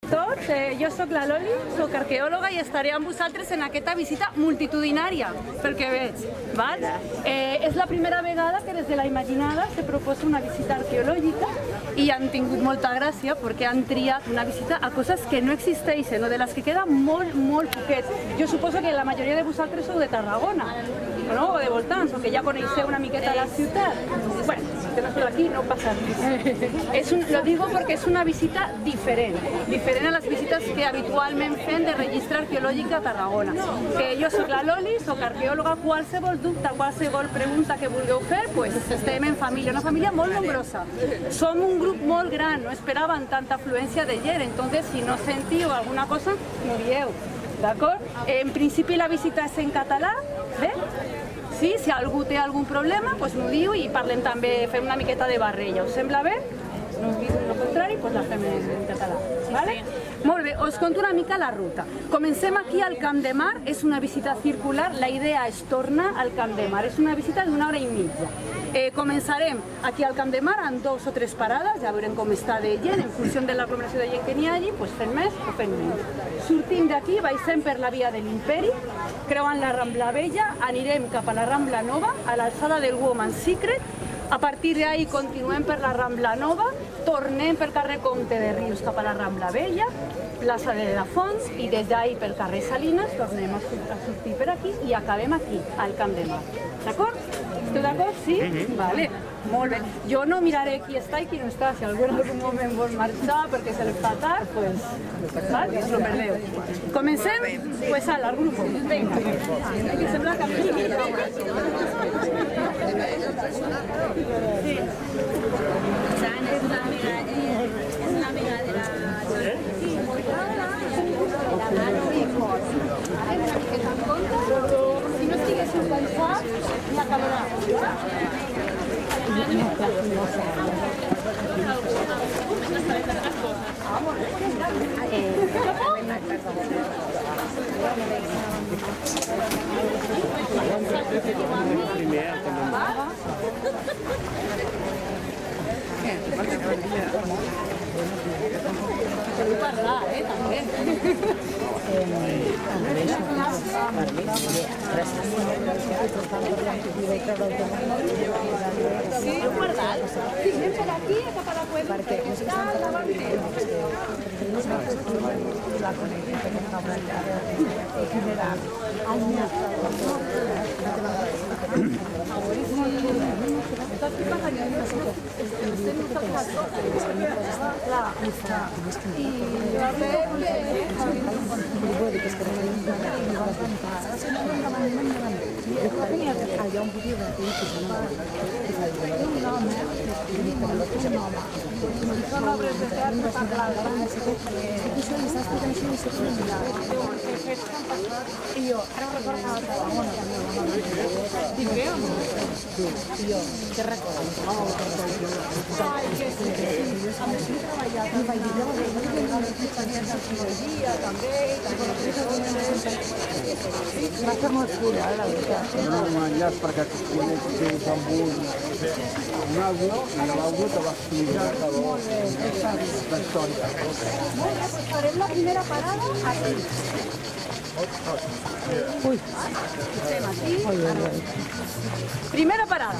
Tots, jo sóc la Loli, sóc arqueòloga i estaré amb vosaltres en aquesta visita multitudinària, perquè veig, val? És la primera vegada que des de la Imaginada se proposa una visita arqueològica i han tingut molta gràcia perquè han triat una visita a coses que no existeixen o de les que queda molt poquet. Jo suposo que la majoria de vosaltres sou de Tarragona, no? O de voltants, o que ja coneixeu una miqueta la ciutat. Bueno, que no sóc aquí, no passa res. Lo digo porque es una visita diferent a les visites que habitualment fem de registre arqueològic a Tarragona. Que jo sóc la Loli, sóc arqueòloga, qualsevol dubte, qualsevol pregunta que vulgueu fer, pues estem en família, una família molt nombrosa. Som un grup molt gran, no esperaven tanta afluència de gent, entonces si no sentiu alguna cosa, m'ho dieu, d'acord? En principi la visita és en català, bé? Sí, si algú té algun problema, doncs m'ho diu i parlem també, fem una miqueta de barrella. Us sembla bé? No us diuen el contrari, doncs la fem en català. Vale? Molt bé, us conto una mica la ruta. Comencem aquí al Camp de Mar, és una visita circular, la idea és tornar al Camp de Mar, és una visita d'una hora i mitja. Començarem aquí al Camp de Mar amb 2 o 3 parades, ja veurem com està de gent, en funció de l'aglomeració de gent que n'hi hagi, doncs fem més o fem menys. Sortim d'aquí, baixem per la via de l'Imperi, creuant la Rambla Vella, anirem cap a la Rambla Nova, a l'alçada del Woman's Secret, a partir d'ahí continuem per la Rambla Nova, tornem pel carrer Comte de Rius cap a la Rambla Vella, plaça de la Fons, i des d'ahí pel carrer Salines tornem a sortir per aquí i acabem aquí, al Camp de Mar. D'acord? Esteu d'acord? Sí? Vale. Molt bé. Jo no miraré qui està i qui no està. Si algú en algun moment vol marxar perquè se li fa tard, doncs us lo perdeu. Comencem? Pues al grup. Vinga. Que sembla que sí. És una amiga de la... Si no estiguéssim pensats, ja acabarà. Vull parlar, també. Sí, heu guardat? Sí, per aquí, cap a la cueva. Perquè no sé són obres de teatre parlades. I jo, ara ho recordo a Tarragona. Dic bé o no? I jo, què recordes? Ai, que sí. A més, he treballat en arqueologia, també. Va ser molt cool, la veritat. No m'enllaç perquè connectis amb un àudio i l'àudio te va explicar la història. Molt bé, doncs farem la primera parada aquí. Ui. Estem aquí. Primera parada.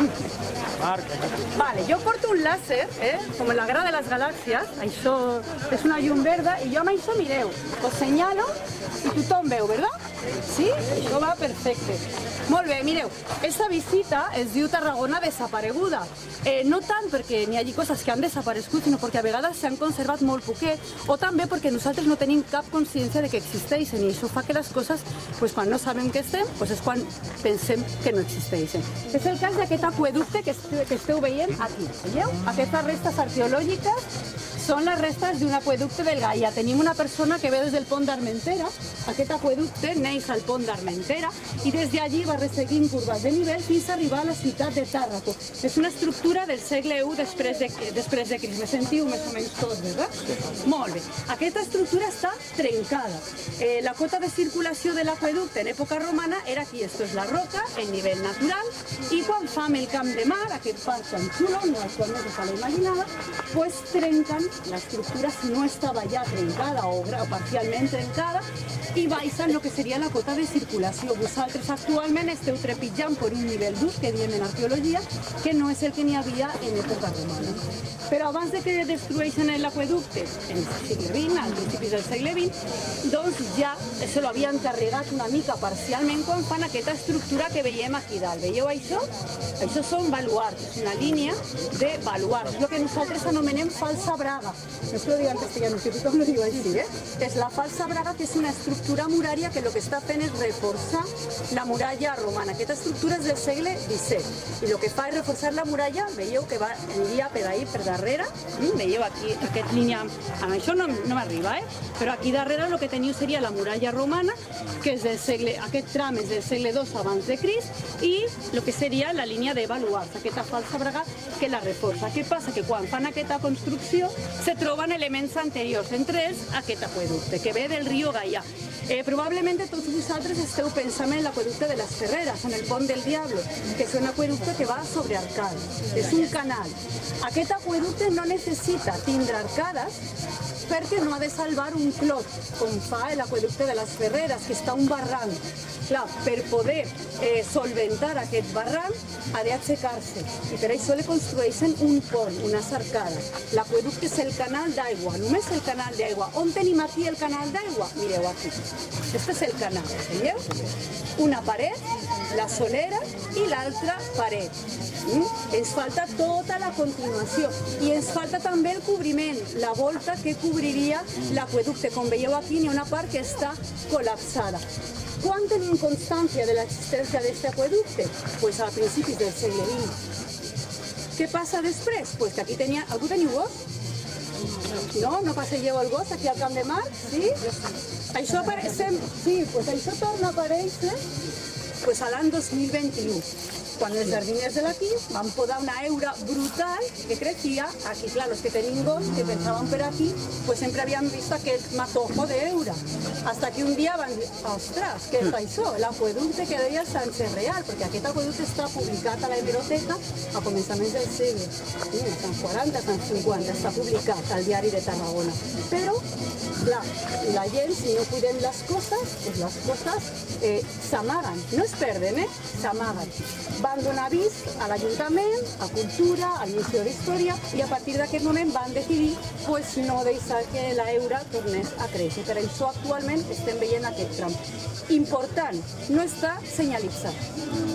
Vale, jo porto un làser, com la guerra de les galàxies, això és una llum verda, i jo amb això mireu, us senyalo i tothom veu, ¿verdad? Sí? Això va perfecte. Molt bé, mireu, aquesta visita es diu Tarragona desapareguda. No tant perquè n'hi hagi coses que han desaparegut, sinó perquè a vegades s'han conservat molt poquet, o també perquè nosaltres no tenim cap consciència de que existeixen, i això fa que les coses, quan no sabem que estem, és quan pensem que no existeixen. És el cas d'aquest aqüeducte que esteu veient aquí, veieu? Aquestes restes arqueològiques són les restes d'un aqüeducte del Gaia. Tenim una persona que ve des del pont d'Armentera. Aquest aqüeducte neix al pont d'Armentera i des d'allí va resseguint curves de nivell fins a arribar a la ciutat de Tàrraco. És una estructura del segle I després de Crist. Me sentiu més o menys tots, verdad? Molt bé. Aquesta estructura està trencada. La cota de circulació de l'aqüeducte en època romana era aquí. Esto és la roca, el nivell natural, i quan fam el Camp de Mar, aquest parc tan xulo, no actualment està a la Imaginada, pues trenquen la estructura no estaba ya trencada o parcialment trencada i baixen el que seria la cota de circulació. Vosaltres actualment esteu trepitjant per un nivell dur, que diem en arqueologia, que no és el que n'hi havia en època romana. Però abans de que destrueixen l'aqüeducte, en el segle XX, al principis del segle XX, doncs ja se lo havien carregat una mica parcialment quan fan aquesta estructura que veiem aquí dalt. Veieu això? Això són baluards, és una línia de baluards, el que nosaltres anomenem falsa braga. No es lo digo en castellano, que tothom lo diu així, És la falsa braga, que és una estructura murària que el que està fent és reforçar la muralla romana. Aquesta estructura és del segle XVII i el que fa és reforçar la muralla. Veieu que aniria per ahí, per darrere. Veieu aquí, aquesta línia, amb això no m'arriba, però aquí darrere el que teniu seria la muralla romana, que és del segle, aquest tram és del segle II abans de Crist, i el que seria la línia de baluards, aquesta falsa braga que la reforça. Què passa? Que quan fan aquesta construcció se troben elements anteriors, entre ells aquest aqüeducte, que ve del riu Gaià. Probablement tots vosaltres esteu pensant en l'aqüeducte de les Ferreres, en el Pont del Diablo, que és un aqüeducte que va sobre arcades, és un canal. Aquest aqüeducte no necessita tindre arcades perquè no ha de salvar un clot, com fa l'aqüeducte de les Ferreres, que està un barranc. Clar, per poder solventar aquest barranc ha d'aixecar-se i per això li construeixen un pont, unes arcades. L'aqüeducte és el canal d'aigua, només el canal d'aigua. On tenim aquí el canal d'aigua? Mireu aquí. Aquest és el canal, veieu? Una paret, la solera i l'altra paret. Ens falta tota la continuació i ens falta també el cobriment, la volta que cobriria l'aqüeducte. Com veieu aquí, n'hi ha una part que està col·lapsada. Quan tenim constància de l'existència d'aquest aqüeducte? Pues a principis del segle XX. Què passa després? Pues que aquí tenia... Algú teniu gos? No? No passegeu el gos aquí al Camp de Mar? Sí? Això torna a aparèixer a l'any 2021. Quan els jardiners de l'aquí van podar una heura brutal que creixia. Aquí, clar, els que tenim gos, que pensaven per aquí, pues sempre havien vist aquest matojo d'heura. Hasta que un dia van dir, ostres, què és això? L'aqüeducte que deia Sánchez Real, perquè aquest aqüeducte està publicat a la hemeroteca a començaments del segle. Als anys 40, als anys 50, està publicat al diari de Tarragona. Però, clar, la gent, si no cuidem les coses, pues les coses s'amaguen. No es perden, s'amaguen. Van donar avís a l'Ajuntament, a Cultura, al Museu d'Història i a partir d'aquest moment van decidir no deixar que l'heura tornés a créixer. Per això actualment estem veient aquest tram. Important, no està senyalitzat.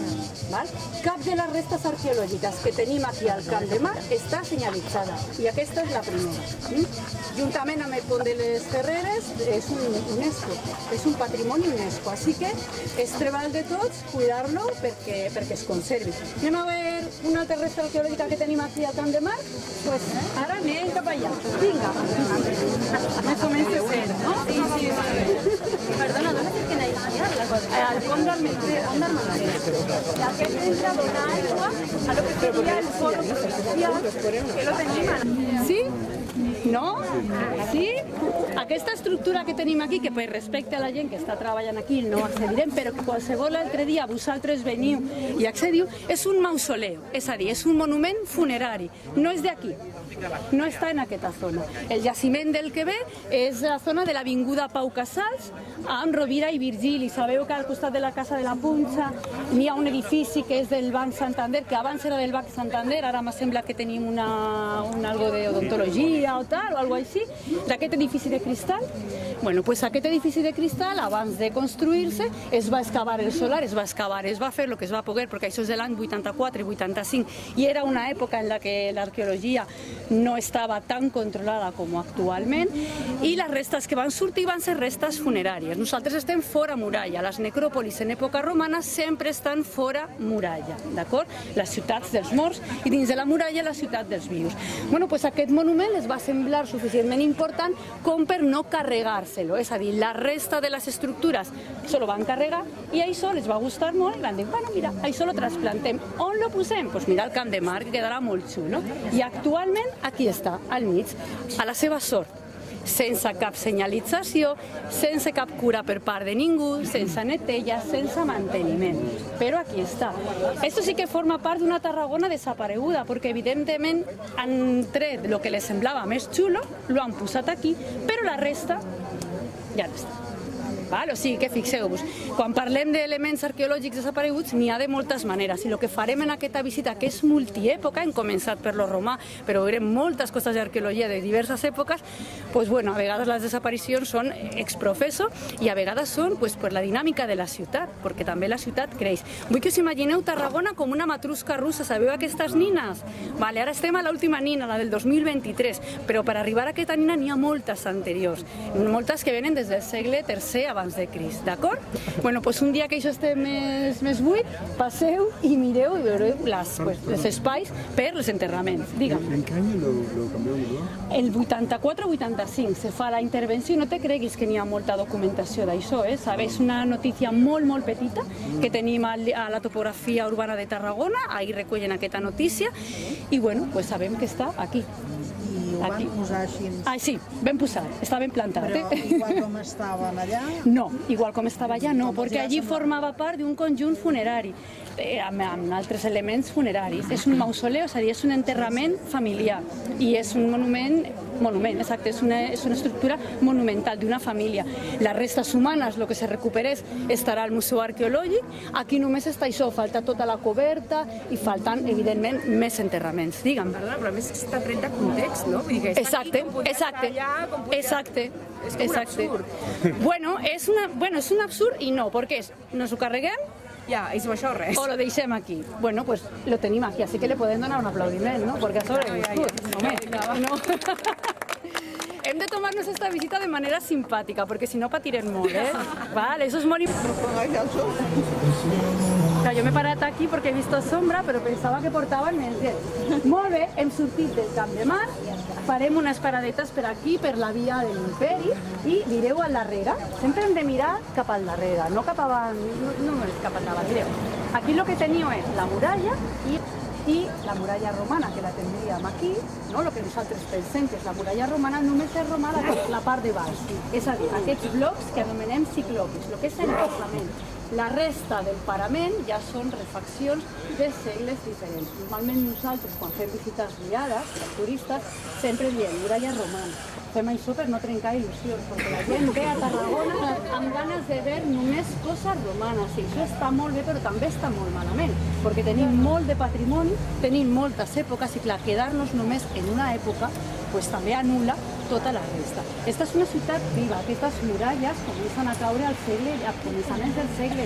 Cap de les restes arqueològiques que tenim aquí al Camp de Mar està senyalitzada i aquesta és la primera. Juntament amb el Pont de les Ferreres és un UNESCO, és un patrimoni UNESCO, així que és treball de tots cuidar-lo perquè es conservi. Anem a veure una altra resta arqueològica que tenim aquí al Camp de Mar? Doncs ara anem cap allà. Vinga. Me comença a ser, no? Sí. Perdona, ¿dónde es que nadie al Pont d'Armentera. Aquest entra a donar aigua a lo que seria el foro provincial, que lo tenim. Sí? No? Sí? Aquesta estructura que tenim aquí, que per respecte a la gent que està treballant aquí no accedirem, però que qualsevol altre dia vosaltres veniu i accediu, és un mausoleu, és a dir, és un monument funerari, no és d'aquí. No està en aquesta zona. El jaciment del que ve és la zona de l'avinguda Pau Casals, amb Rovira i Virgili. Sabeu que al costat de la Casa de la Punxa n'hi ha un edifici que és del Banc Santander, que abans era del Banc Santander, ara m'ha semblat que tenim algo d'odontologia o tal, o algo així, d'aquest edifici de cristal. Bueno, pues aquest edifici de cristal, abans de construir-se, es va excavar el solar, es va fer el que es va poder, perquè això és de l'any 84 i 85, i era una època en la que l'arqueologia no estava tan controlada com actualment, i les restes que van sortir van ser restes funeràries. Nosaltres estem fora muralla, les necròpolis en època romana sempre estan fora muralla, d'acord? Les ciutats dels morts i dins de la muralla la ciutat dels vius. Bueno, pues aquest monument les va semblar suficientment important com per no carregar-se-lo, és a dir, la resta de les estructures se lo van carregar i això les va gustar molt i van dir, bueno, mira, això lo trasplantem. On lo posem? Doncs mira, al Camp de Mar, que quedarà molt xulo. I actualment aquí està, al mig, a la seva sort. sense cap senyalització, sense cap cura per part de ningú, sense neteja, sense manteniment. Però aquí està. Esto sí que forma part d'una Tarragona desapareguda, perquè evidentment han tret el que les semblava més xulo, lo han posat aquí, però la resta ja no està. O sigui que fixeu-vos, quan parlem d'elements arqueològics desapareguts n'hi ha de moltes maneres i el que farem en aquesta visita, que és multièpoca, hem començat per lo romà, però veurem moltes coses d'arqueologia de diverses èpoques, a vegades les desaparicions són exprofesso i a vegades són per la dinàmica de la ciutat, perquè també la ciutat creix. Vull que us imagineu Tarragona com una matrusca russa, sabeu aquestes nines? Ara estem a l'última nina, la del 2023, però per arribar a aquesta nina n'hi ha moltes anteriors, moltes que venen des del segle III abans de Crist, d'acord? Un dia que això esté més buit, passeu i mireu i veureu els espais per els enterraments. Digue'm. ¿En qué año lo cambiaron? El 84-85 se fa la intervenció i no te creguis que n'hi ha molta documentació d'això, és una notícia molt petita que tenim a la topografia urbana de Tarragona, ahir recullen aquesta notícia i sabem que està aquí. I ho van posar així? Sí, ben posat, està ben plantat. Però igual com estaven allà? No, igual com estava allà no, perquè allí formava part d'un conjunt funerari, amb altres elements funeraris. És un mausoleu, és a dir, és un enterrament familiar i és un monument, exacte, és una estructura monumental d'una família. Les restes humanes, el que se recuperés, estarà al Museu Arqueològic. Aquí només està això, falta tota la coberta i falten, evidentment, més enterraments. Digue'm. Perdona, però a més està tret de context, no? Vull dir que està aquí, com podia estar allà, com podia... Exacte. És com un absurd. És un absurd i no, perquè nos ho carreguem ja, és això res. o lo deixem aquí. Pues lo tenim aquí, así que le podem donar un aplaudiment, ¿no? Porque ha sobreviscut. No. Hem de tomar-nos esta visita de manera simpàtica, perquè si no patirem molt, Vale, eso es molt important. Jo m'he parat aquí perquè he vist sombra, però pensava que portaven més gent. Molt bé, hem sortit del Camp de Mar, farem unes paradetes per aquí, per la via de l'Imperi, i mireu al darrere. Sempre hem de mirar cap al darrere, no cap avant, no és cap endavant, mireu. Aquí el que teniu és la muralla i la muralla romana, que la tindríem aquí, el que nosaltres pensem que és la muralla romana, només és romana la part de baix. És a dir, aquests blocs que anomenem ciclopis, el que és el basament. La resta del parament ja són refaccions de segles diferents. Normalment nosaltres, quan fem visites guiades, per turistes, sempre diem muralla romana. Fem això per no trencar il·lusions, perquè la gent ve a Tarragona amb ganes de veure només coses romanes. I això està molt bé, però també està molt malament, perquè tenim molt de patrimoni, tenim moltes èpoques, i clar, quedar-nos només en una època també anul·la tota la resta. Aquesta és una ciutat viva. Aquestes muralles comencen a caure a començaments del segle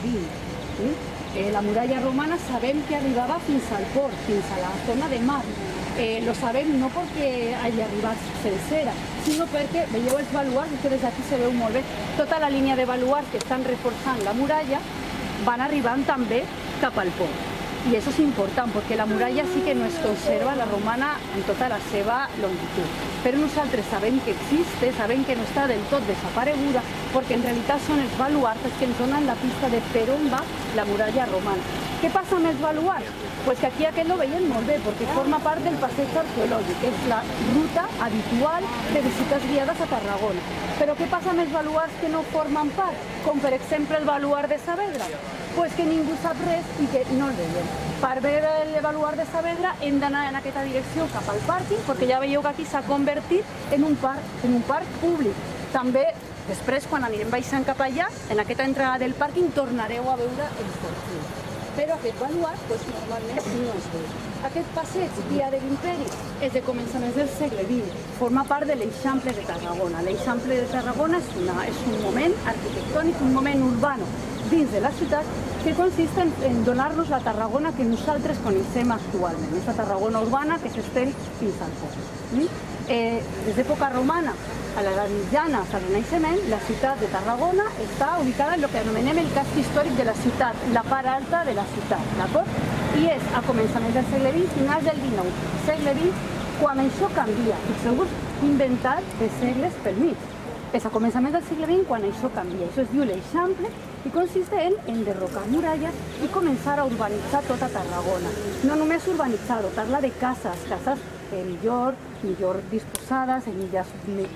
XX. La muralla romana sabem que arribava fins al port, fins a la zona de mar. Lo sabem no perquè hagi arribat sencera, sinó perquè, veieu els baluards, que des d'aquí se veu molt bé, tota la línia de baluards que estan reforçant la muralla van arribant també cap al port. I això és important, perquè la muralla sí que no es conserva, la romana, en tota la seva longitud. Però nosaltres sabem que existe, sabem que no està del tot desapareguda, perquè en realitat són els baluards que ens donen la pista de per on va la muralla romana. Què passa amb els baluards? Pues que aquí aquest lo veiem molt bé, perquè forma part del passeig arqueològic, que és la ruta habitual de visites guiades a Tarragona. Però què passa amb els baluards que no formen part? Com per exemple el baluard de Saavedra. Pues que ningú sap res i que no el veiem. Per veure el baluard de Saavedra hem d'anar en aquesta direcció cap al pàrquing, perquè ja veieu que aquí s'ha convertit en un parc públic. També, després, quan anirem baixant cap allà, en aquesta entrada del pàrquing tornareu a veure els portils. Però aquest baluard normalment no es veu. Aquest passeig Via de l'Imperi és de començaments del segle XX, forma part de l'Eixample de Tarragona. L'Eixample de Tarragona és un moment arquitectònic, un moment urbà dins de la ciutat que consiste en donar-nos la Tarragona que nosaltres coneixem actualment, aquesta Tarragona urbana que s'estén fins al port. Des d'època romana a l'edat mitjana, fins al Renaixement, la ciutat de Tarragona està ubicada en el que anomenem el casc històric de la ciutat, la part alta de la ciutat, d'acord? I és a començaments del segle XX, finals del XIX, segle XX, quan això canvia. Fixeu-vos, inventat de segles pel mig. És a començaments del segle XX quan això canvia. Això es diu l'Eixample i consiste en enderrocar muralles i començar a urbanitzar tota Tarragona. No només urbanitzar, dotar-la de cases millor disposades, en illes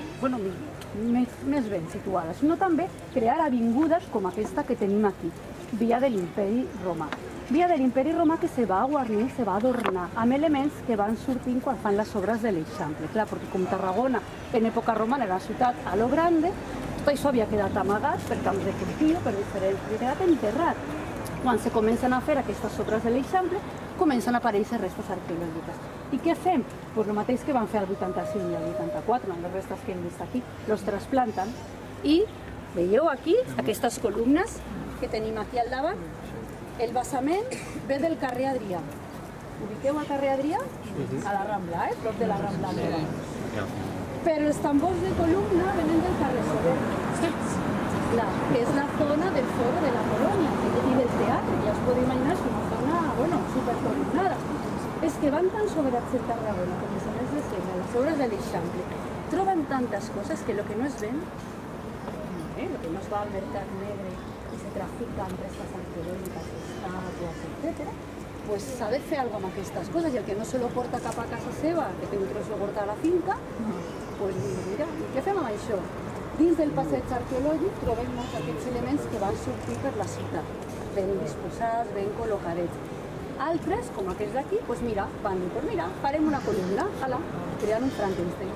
més ben situades, sinó també crear avingudes com aquesta que tenim aquí, Via de l'Imperi Romà. Via de l'Imperi Romà que se va guarnir, se va adornar amb elements que van sortint quan fan les obres de l'Eixample. Clar, perquè com Tarragona en època romana era una ciutat a lo grande, tot això havia quedat amagat per camps de cultiu, per diferents, havia quedat enterrat. Quan se comencen a fer aquestes obres de l'Eixample, comencen a aparèixer restes arqueològiques. I què fem? Pues el mateix que van fer al 85 i al 84, amb les restes que hem vist aquí, los trasplanten i veieu aquí aquestes columnes que tenim aquí al davant. El basament ve del carrer Adrià. Ubiqueu al carrer Adrià? A la Rambla, prop de la Rambla. Però els tambors de columna venen del carrer Soler, que és la zona del foro de la colònia i del teatre. Ja us podeu imaginar, és una zona, supercolumnada. És que van tan sobrats en Tarragona com els anells de Segre, les obres de l'Eixample, troben tantes coses que el que no es ven, el que no es va al mercat negre i se trafica amb restes arqueològiques, estàtues, etc., pues s'ha de fer alguna amb aquestes coses, i el que no se lo porta cap a casa seva, que té un tros lo porta a la finca, pues mira, què fem amb això? Dins del passeig arqueològic trobem molts d'aquests elements que van sortir per la ciutat, ben disposats, ben col·locadets. Altres, com aquests d'aquí, doncs mira, van dir, pues mira, farem una columna, creant un Frankenstein.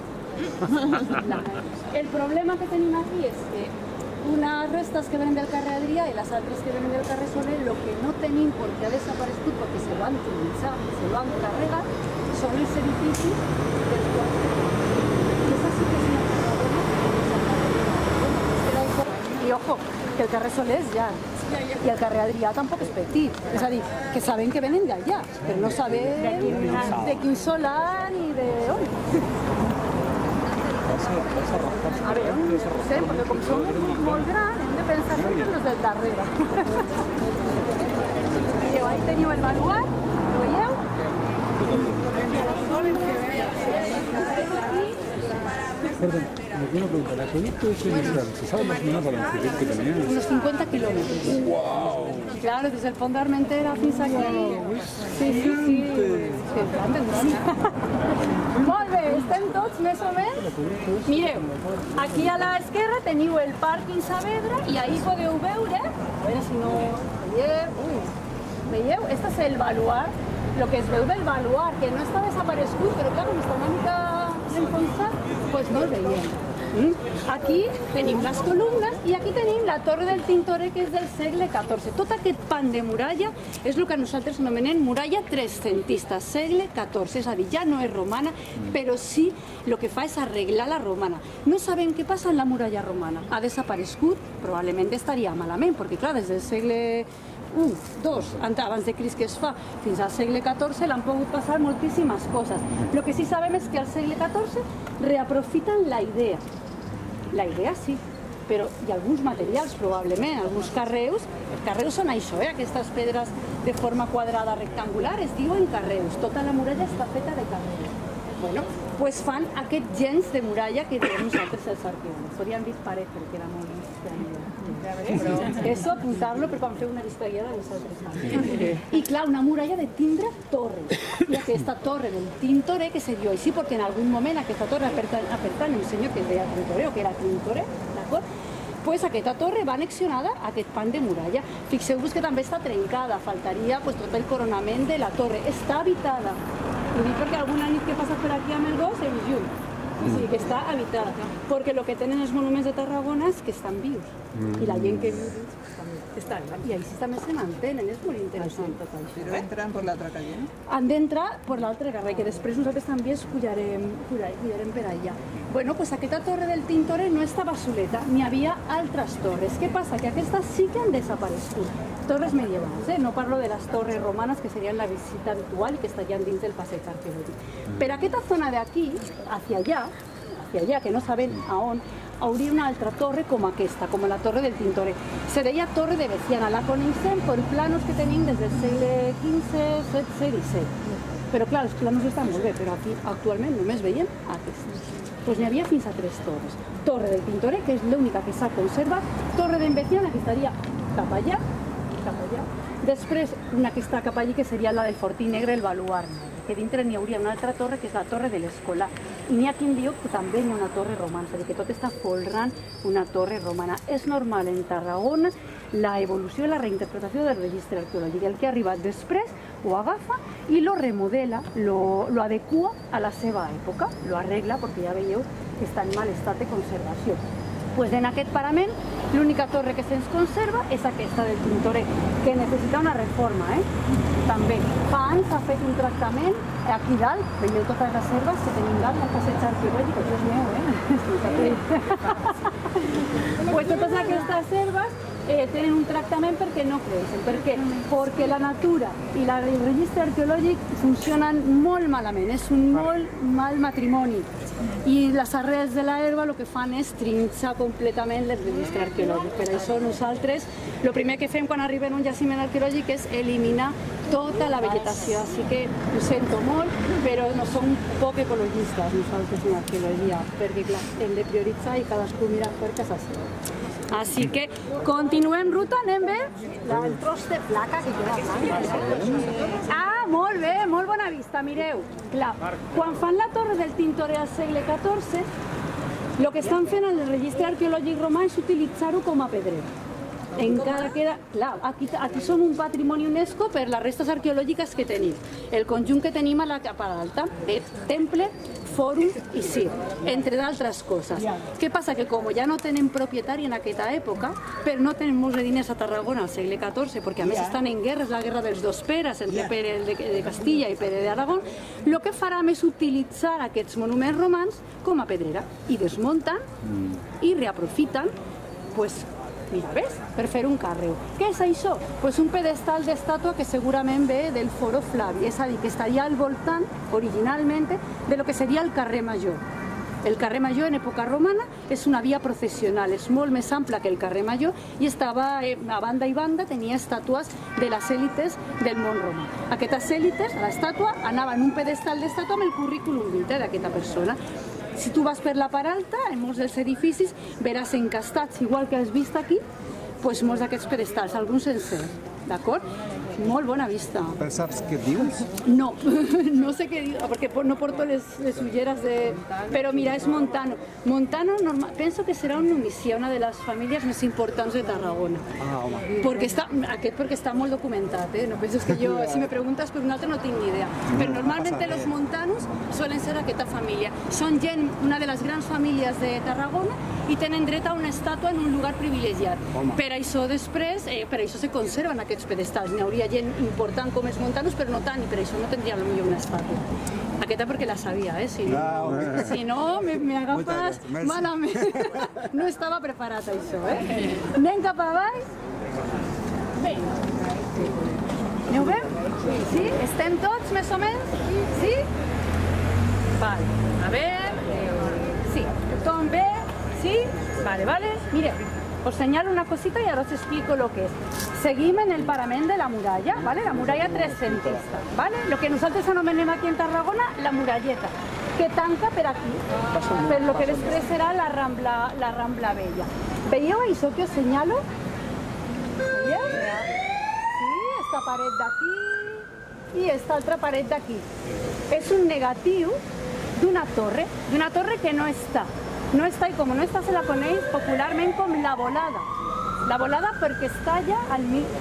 El problema que tenim aquí és que unes restes que venen del carrer Adrià i les altres que venen del carrer Soler, el que no tenim perquè ha desaparegut, perquè se lo han utilitzat, se lo han carregat, són els edificis dels quals aquesta sí que és una Tarragona. I ojo, que el carrer Soler és llarg. I el carrer Adrià tampoc és petit, és a dir, que sabem que venen d'allà, però no sabem de quin solar ni d'on. A veure, no sé, perquè com som molt grans hem de pensar sempre en els del darrere. Mireu, ahí teniu el baluart, ho veieu? Perdón, me quiero preguntar, ¿la proyecto es inicial? ¿Se sabe más o menos la longitud que tenía? Unos 50 kilómetros. ¡Wow! Claro, desde el Pont d'Armentera fins aquí. Sí. Molt bé, estem tots més o menys? Mireu, aquí a l'esquerra teniu el pàrquing Saavedra i ahí podeu veure, a veure si no veieu, veieu? Este és el baluart, el que es veu del baluart, que no està desaparegut, però clar, com està una mica enfonsat, doncs no el veiem. Aquí tenim les columnes i aquí tenim la torre del Tintoret, que és del segle XIV. Tot aquest pan de muralla és el que nosaltres anomenem muralla trescentista, segle XIV. És a dir, ja no és romana, però sí el que fa és arreglar la romana. No sabem què passa amb la muralla romana. Ha desaparegut, probablement estaria malament, perquè clar, des del segle I, II, abans de Crist que es fa, fins al segle XIV l'han pogut passar moltíssimes coses. El que sí sabem és que al segle XIV reaprofiten la idea. La idea sí, però hi ha alguns materials probablement, alguns carreus. Els carreus són això, aquestes pedres de forma quadrada rectangular es diuen carreus. Tota la muralla està feta de carreus. Bueno, doncs fan aquest gens de muralla que diem nosaltres els arqueòlegs. Podríem dir paret perquè era molt estrany. Però això apuntar-lo per quan feu una història de vosaltres. I clar, una muralla de tindre torres. I aquesta torre del Tintoret, que se diu així perquè en algun moment aquesta torre pertany a un senyor que es deia Tintoret, o que era Tintoret, d'acord? Doncs aquesta torre va annexionada a aquest pan de muralla. Fixeu-vos que també està trencada, faltaria tot el coronament de la torre. Està habitada. Ho dic perquè alguna nit que passa per aquí amb el gos hem llum. O sigui que està habitada, perquè el que tenen els monuments de Tarragona és que estan vius, i la gent que viu està viva. I així també se mantenen, és molt interessant tot això. Però entran per l'altra calle, no? Han d'entrar per l'altre carrer, que després nosaltres també es pujarem per allà. Bueno, doncs aquesta torre del Tintoret no estava soleta, n'hi havia altres torres. Què passa? Que aquestes sí que han desaparegut. Torres medievals, no parlo de les torres romanes, que serien la visita habitual i que estarien dins del passeig arqueològic. Per aquesta zona d'aquí, hacia allà, que no sabem a on, hauria una altra torre com aquesta, com la torre del Tintoret. Se deia Torre de Veciana, la coneixem per planos que tenim des del segle XV, XVI i XVII. Però clar, els planos estan molt bé, però aquí actualment només veiem aquestes. Doncs n'hi havia fins a 3 torres. Torre del Tintoret, que és l'única que s'ha conservat, Torre de Veciana, que estaria cap allà, cap allà. Després, una que està cap allí, que seria la del Fortí Negre, el Baluart, que dintre n'hi hauria una altra torre, que és la torre de l'Escolar. I n'hi ha qui em diu que també hi ha una torre romana, és a dir, que tot està folrant una torre romana. És normal en Tarragona la evolució i la reinterpretació del registre arqueològic. El que ha arribat després ho agafa i lo remodela, lo adequa a la seva època, lo arregla, perquè ja veieu que està en mal estat de conservació. Pues en aquest parament, l'única torre que se'ns conserva és aquesta del Tintoret, que necessita una reforma, també. Fa anys s'ha fet un tractament aquí dalt, veieu totes les herbes que tenim dalt al passeig arqueològic, això és meu, Pues totes aquestes herbes tenen un tractament perquè no creixen. Per què? Perquè la natura i el registre arqueològic funcionen molt malament, és un molt mal matrimoni. I les arrels de l'herba el que fan és trinxar completament el registre arqueològic. Per això nosaltres el primer que fem quan arribem a un jaciment arqueològic és eliminar tota la vegetació. Així que ho sento molt, però no som poc ecologistes nosaltres en arqueologia, perquè clar, hem de prioritzar i cadascú mira per casa seva. Així que continuem ruta, anem bé? El tros de placa que queda blanc. Ah, molt bé, molt bona vista, mireu. Clar, quan fan la torre del Tintoret al segle XIV, el que estan fent al registre arqueològic romà és utilitzar-ho com a pedrera. Encara queda... Clar, aquí som un patrimoni UNESCO per les restes arqueològiques que tenim. El conjunt que tenim a la capa alta de temple, fòrum i cir, entre d'altres coses. Què passa? Que com ja no tenen propietari en aquesta època, però no tenen molts de diners a Tarragona al segle XIV, perquè a més estan en guerra, és la guerra dels dos Peres, entre Pere de Castilla i Pere d'Aragón, el que faran és utilitzar aquests monuments romans com a pedrera, i desmunten i reaprofiten, pues, mira, ves? Per fer un càrreu. Què és això? Pues un pedestal d'estàtua que segurament ve del Foro Flavi, és a dir, que estaria al voltant, originalment, de lo que seria el carrer Major. El carrer Major en època romana és una via processional, és molt més ampla que el carrer Major i estava a banda i banda, tenia estàtues de les èlites del món romà. Aquestes èlites, l'estàtua, anava en un pedestal d'estàtua amb el currículum vitae d'aquesta persona. Si tu vas per la part alta, en molts dels edificis, veràs encastats, igual que has vist aquí, molts d'aquests pedestals, alguns sencers, d'acord? Molt bona vista. Però saps què dius? No, no sé què dir, perquè no porto les ulleres de... Però mira, és Montano. Montano, penso que serà un nomicià, una de les famílies més importants de Tarragona. Ah, home. Perquè està molt documentat, no penses que jo, si me preguntes per un altre no tinc ni idea. Però normalment els montanos solen ser aquesta família. Són gent, una de les grans famílies de Tarragona, i tenen dret a una estàtua en un lugar privilegiat. Per això després, per això se conserven aquests pedestals. N'hi hauria gent important com els montanos, però no tant, i per això no tindria potser una estàtua. Aquesta perquè la sabia, si no m'agafes malament. No estava preparat això, Anem cap avall. Bé. Aneu bé? Sí? Estem tots, més o menys? Sí? Vale. A veure... Sí. Tothom bé? Sí? Vale, vale. Mireu, os señalo una cosita y ahora os explico lo que es. Seguim en el parament de la muralla, ¿vale? La muralla trescentista, ¿vale? Lo que nosaltres anomenem aquí en Tarragona la muralleta, que tanca per aquí, per lo que després serà la Rambla Vella. Veieu això que us senyalo? Veieu? Sí, esta paret d'aquí i esta altra paret d'aquí. És un negatiu d'una torre que no està. No està, i com no està se la coneix popularment com la Volada. La Volada perquè està ja al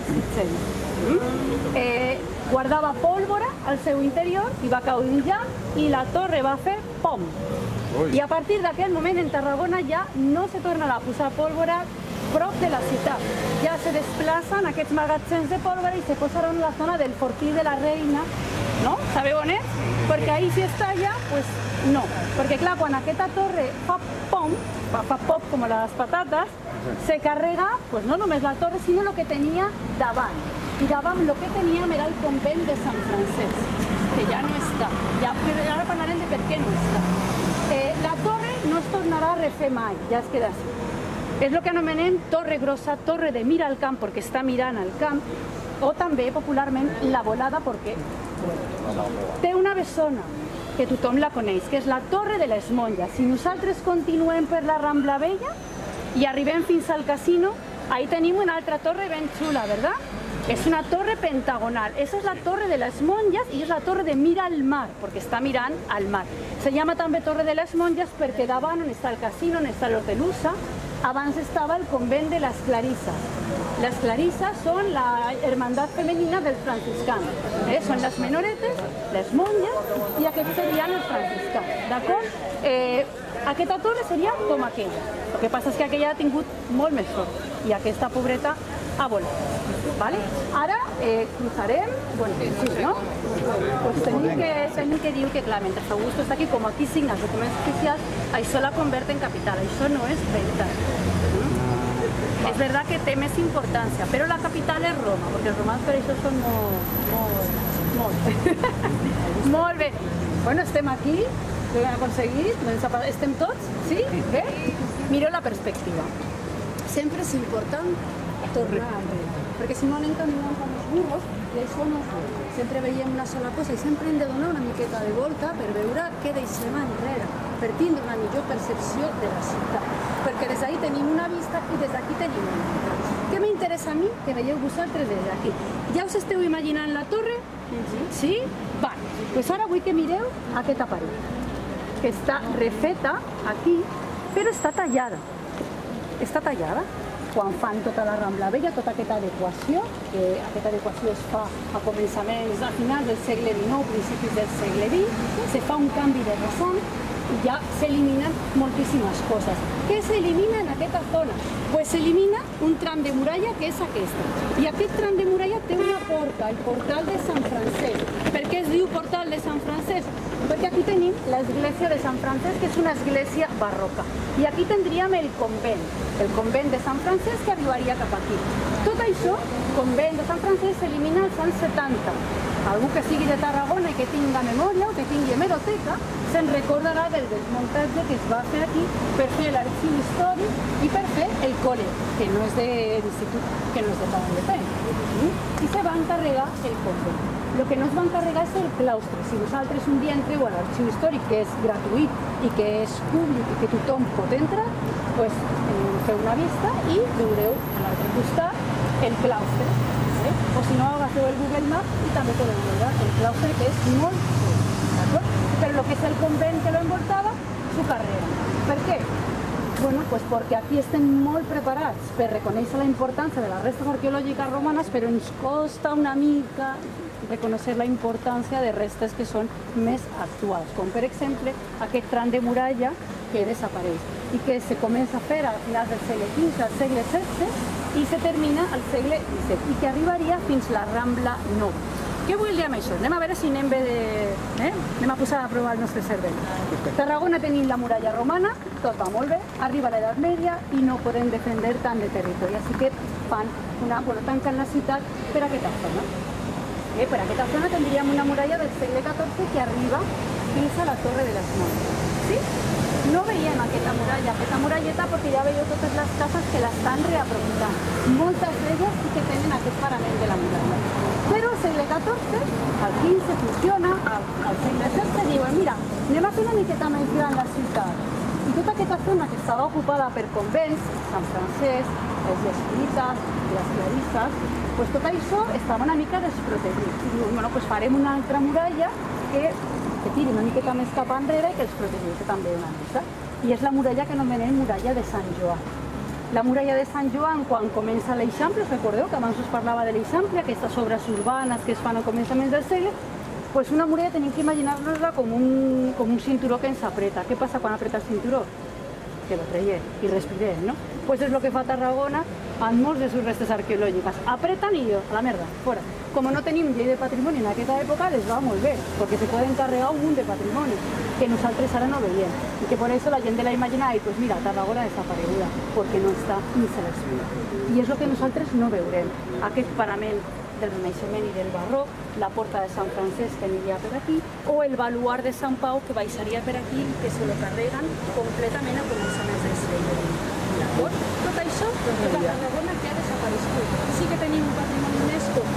1600. Guardava pólvora al seu interior i va caure un llamp i la torre va fer pom. I a partir d'aquell moment en Tarragona ja no se tornarà a posar pólvora prop de la ciutat. Ja se desplacen aquests magatzems de pólvora i se posaran a la zona del Fortí de la Reina, no? Sabeu on és? Perquè ahí si està allà, pues no. Perquè clar, quan aquesta torre fa pom, fa pop com les patates, se carrega, pues no només la torre, sinó el que tenia davant. I davant el que teníem era el convent de Sant Francesc, que ja no està. Ara parlarem de per què no està. La torre no es tornarà a refer mai, ja es queda així. És el que anomenem torre grossa, torre de mira al camp, perquè està mirant al camp, o també popularment la Volada, perquè té una bessona que tothom la coneix, que és la Torre de les Monges. Si nosaltres continuem per la Rambla Vella i arribem fins al casino, Ahí tenim una altra torre ben xula, ¿verdad? És una torre pentagonal. Esa és la torre de les monges i és la torre de mira al mar, perquè està mirant al mar. Se llama també torre de les monges perquè davant on està el casino, on està l'Hortelusa, abans estava el convent de les Clarisses. Les Clarisses són la hermandat femenina dels franciscans. Són les menoretes, les monges i aquests serien els franciscans. D'acord? Aquesta torre seria com aquella. El que passa és que aquella ha tingut molt més sort i aquesta pobreta ha volat. Vale? Ara cruzarem, bueno, sí, no? Pues tenim que dir que, clar, mentre Augusto està aquí, com aquí signa els documents oficials, això la converte en capital, això no és veritat. És veritat que té més importància, però la capital és Roma, perquè els romans per això són molt bé. Bueno, estem aquí, ho hem aconseguit, estem tots, sí? Bé? Mireu la perspectiva. Sempre és important tornar enrere, perquè si no anem caminant amb els burros i això no és bo. Sempre veiem una sola cosa i sempre hem de donar una miqueta de volta per veure què deixem enrere, per tindre una millor percepció de la ciutat. Perquè des d'ahí tenim una vista i des d'aquí tenim una altra. Què m'interessa a mi? Que veieu vosaltres des d'aquí. Ja us esteu imaginant la torre? Sí? Vale. Doncs ara vull que mireu aquesta paret, que està refeta aquí, però està tallada. Està tallada. Quan fan tota la Rambla Vella, tota aquesta adequació es fa a començaments, a finals del segle XIX, principis del segle XX, se fa un canvi de vessant i ja s'eliminen moltíssimes coses. Què s'elimina en aquesta zona? Pues s'elimina un tram de muralla que és aquesta. I aquest tram de muralla té una porta, el portal de Sant Francesc. Per què es diu portal de Sant Francesc? Perquè aquí tenim l'església de Sant Francesc, que és una església barroca. I aquí tindríem el convent de Sant Francesc, que arribaria cap aquí. Tot això, convent de Sant Francesc, s'elimina als anys 70. Algú que sigui de Tarragona i que tinga memòria o que tingui hemeroteca, se'n recordarà del desmuntatge que es va fer aquí per fer l'arxiu històric i per fer el col·le, que no és de l'institut, que no és de Palau de Pen. I se va encarregar el convent. El que no es va encarregar és el claustre. Si vosaltres un dia entreu a l'arxiu històric, que és gratuït i que és públic i que tothom pot entrar, doncs feu una vista i veureu a l'altre costat el claustre. O si no, agafeu el Google Maps i també podeu veure el claustre, que és molt xulo. Però el que és el convent que lo envoltava, su carrera. Per què? Bueno, pues perquè aquí estem molt preparats per reconèixer la importància de les restes arqueològiques romanes, però ens costa una mica reconèixer la importància de restes que són més actuals, com per exemple aquest tram de muralla que desapareix i que se comença a fer a finals del segle XV, al segle XVI i se termina al segle XVII i que arribaria fins a la Rambla Nova. Què vull dir amb això? Anem a veure si anem bé de... Anem a posar a provar el nostre cervell. Tarragona tenim la muralla romana, tot va molt bé, arriba l'edat media i no podem defendre tant de territori, així que tanquen la ciutat per aquesta zona. Per aquesta zona tindríem una muralla del segle XIV que arriba fins a la Torre de les Monges. Sí? No veiem aquesta muralleta, perquè ja veieu totes les cases que l'estan reaprofitant. Moltes d'elles sí que tenen aquest parament de la muralla. Però al segle XIV, al XV funciona, al segle XVI diuen, mira, anem a fer una miqueta més gran la ciutat. I tota aquesta zona que estava ocupada per convents, Sant Francesc, els jesuïtes, les clarisses, doncs tot això estava una mica desprotegit. I diuen, bueno, doncs farem una altra muralla que tiri una miqueta més cap enrere i que els protegeixi també una mica. I és la muralla que anomenem muralla de Sant Joan. La muralla de Sant Joan, quan comença l'Eixample, us recordeu que abans us parlava de l'Eixample, aquestes obres urbanes que es fan al començament del segle, doncs una muralla tenim que imaginar-nos-la com un cinturó que ens apreta. Què passa quan apreta el cinturó? Que lo traiem i respirem, no? Doncs és el que fa Tarragona amb molts de sus restes arqueològiques. Apretan i a la merda, fora. Com no tenim llei de patrimoni en aquesta època, les va molt bé, perquè se poden carregar un munt de patrimoni que nosaltres ara no veiem. I que per això la gent de la imaginava, doncs mira, Tarragona desapareguda, perquè no està ni seleccionada. I és el que nosaltres no veurem. Aquest parament del Renaixement i del Barroc, la porta de Sant Francesc que aniria per aquí, o el baluard de Sant Pau que baixaria per aquí i que se lo carreguen completament a començaments del segle XX. D'acord? Tot això és la Tarragona que ha desaparegut. Sí que tenim un patrimoni UNESCO que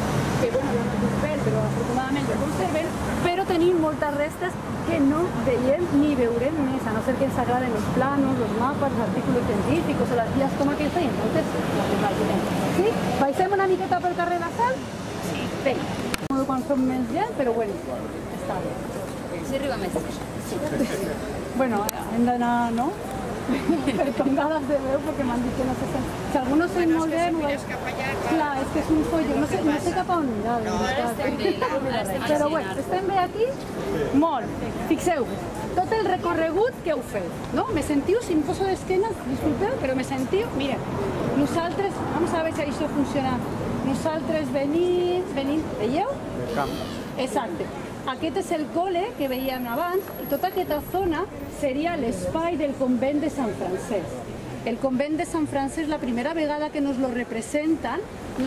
que bueno, no ho puc fer, però afortunadament ho conserven, però tenim moltes restes que no veiem ni veurem més, a no ser que ens agraden els planos, els mapes, els artículos científicos o les guies com aquesta, i entonces les imaginem. Sí? Baixem una miqueta pel carrer La Sal? Sí. Vinga. Quan som més gent, però bueno, està bé. Sí, arriba més. Sí. Bueno, hem d'anar, no? Per tongades de veu, perquè m'han dit que no se sent. Si algú no sent molt bé, clar, és que és un folló, no sé cap a on mirar, de veritat. Però bueno, estem bé aquí? Molt. Fixeu-vos, tot el recorregut que heu fet, no? Me sentiu, si em poso d'esquena, disculpeu, però me sentiu, mira, nosaltres, vamos a ver si això funciona. Nosaltres venim, veieu? del camp. Exacte. Aquest és el col·le que veiem abans i tota aquesta zona seria l'espai del convent de Sant Francesc. El convent de Sant Francesc, la primera vegada que nos lo representan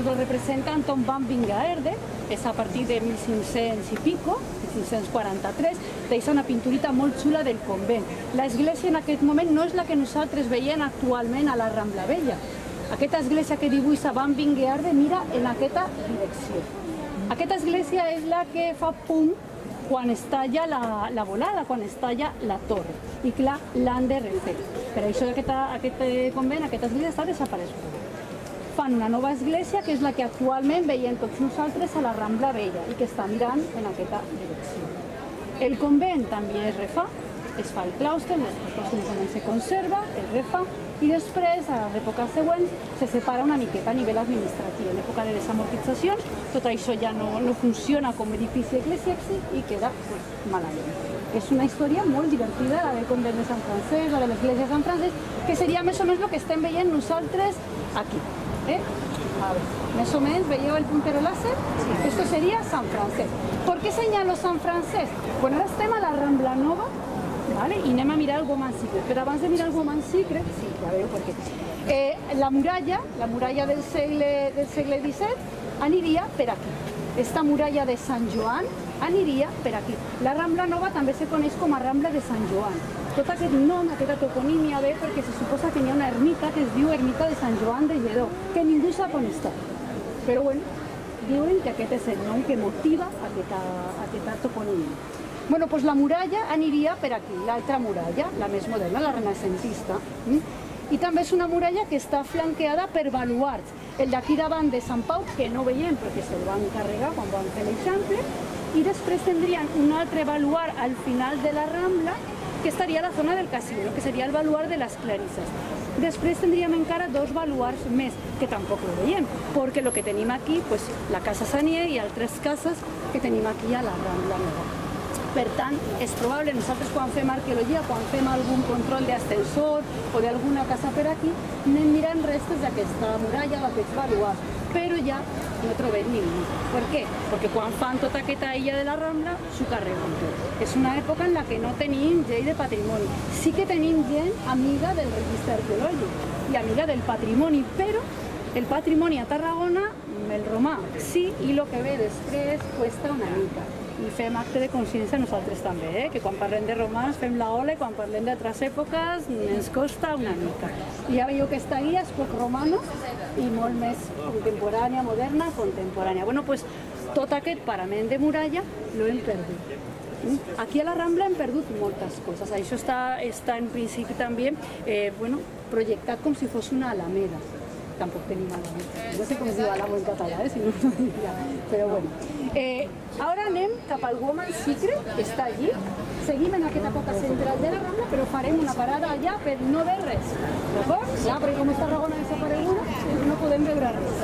Tom van Vingaerde, és a partir de 1500 i pico, 1543, deixa una pinturita molt xula del convent. L'església en aquest moment no és la que nosaltres veiem actualment a la Rambla Vella. Aquesta església que dibuixa Van Vingaerde mira en aquesta direcció. Aquesta església és la que fa pum quan es talla la volada, quan es talla la torre. I clar, l'han de refer. Per això aquest convent, aquesta església està desapareguda. Fan una nova església, que és la que actualment veiem tots nosaltres a la Rambla Vella i que està mirant en aquesta direcció. El convent també es refà, es fa el claustre, el claustre se conserva, es refà, i després, a l'època següent, se separa una miqueta a nivell administratiu. En l'època de desamortitzacions, tot això ja no funciona com a edifici eclesiàstic i queda malament. És una història molt divertida, la del convent de Sant Francesc, la de l'església de Sant Francesc, que seria més o menys el que estem veient nosaltres aquí. A ver, més o menys, veieu el puntero láser? Esto sería San Francesc. ¿Por qué señalo San Francesc? Bueno, ara estem a la Rambla Nova, ¿vale? I anem a mirar el Woman Secret. Però abans de mirar el Woman Secret, sí, ja veieu per què. La muralla del segle XVII, aniria per aquí. Esta muralla de Sant Joan aniria per aquí. La Rambla Nova també se coneix com a Rambla de Sant Joan. Tot aquest nom, aquesta toponímia ve perquè se suposa que hi ha una ermita que es diu Ermita de Sant Joan de Lledó, que ningú sap on està. Però bueno, diuen que aquest és el nom que motiva aquesta toponímia. Bueno, doncs la muralla aniria per aquí, l'altra muralla, la més moderna, la renaixentista. I també és una muralla que està flanqueada per baluards. El d'aquí davant de Sant Pau, que no veiem perquè se'l van carregar quan van fer l'Eixample, i després tindrien un altre baluard al final de la Rambla, que estaria a la zona del casino, que seria el baluard de les Clarisses. Després tindríem encara dos baluards més, que tampoc ho veiem, perquè el que tenim aquí, la Casa Sanier i altres cases que tenim aquí a la Rambla Nova. Per tant, és probable, nosaltres quan fem arqueologia, quan fem algun control d'ascensor o d'alguna casa per aquí, anem mirant restes d'aquesta muralla, d'aquests baluards, però ja no trobem ningú. Per què? Perquè quan fan tota aquesta illa de la Rambla, s'ho carreguen tot. És una època en la que no tenim llei de patrimoni. Sí que tenim gent amiga del registre arqueològic i amiga del patrimoni, però el patrimoni a Tarragona, el romà, sí, i el que ve després costa una mica. I fem acte de consciència nosaltres també, que quan parlem de romans fem la ola i quan parlem d'altres èpoques ens costa una mica. I ja veieu que esta guia és poc romana i molt més contemporània, moderna, contemporània. Bueno, doncs tot aquest parament de muralla l'hem perdut. Aquí a la Rambla hem perdut moltes coses. Això està en principi també projectat com si fos una alameda. Tampoc tenim alameda. No sé com es diu alamo en català, si no ho diria. Però bueno. Ara anem cap al Woman Secret, que està allí. Seguim en aquesta època central de la Rambla, però farem una parada allà per no veure res. D'acord? Ja, perquè com és Tarragona desapareguda, no podem veure res.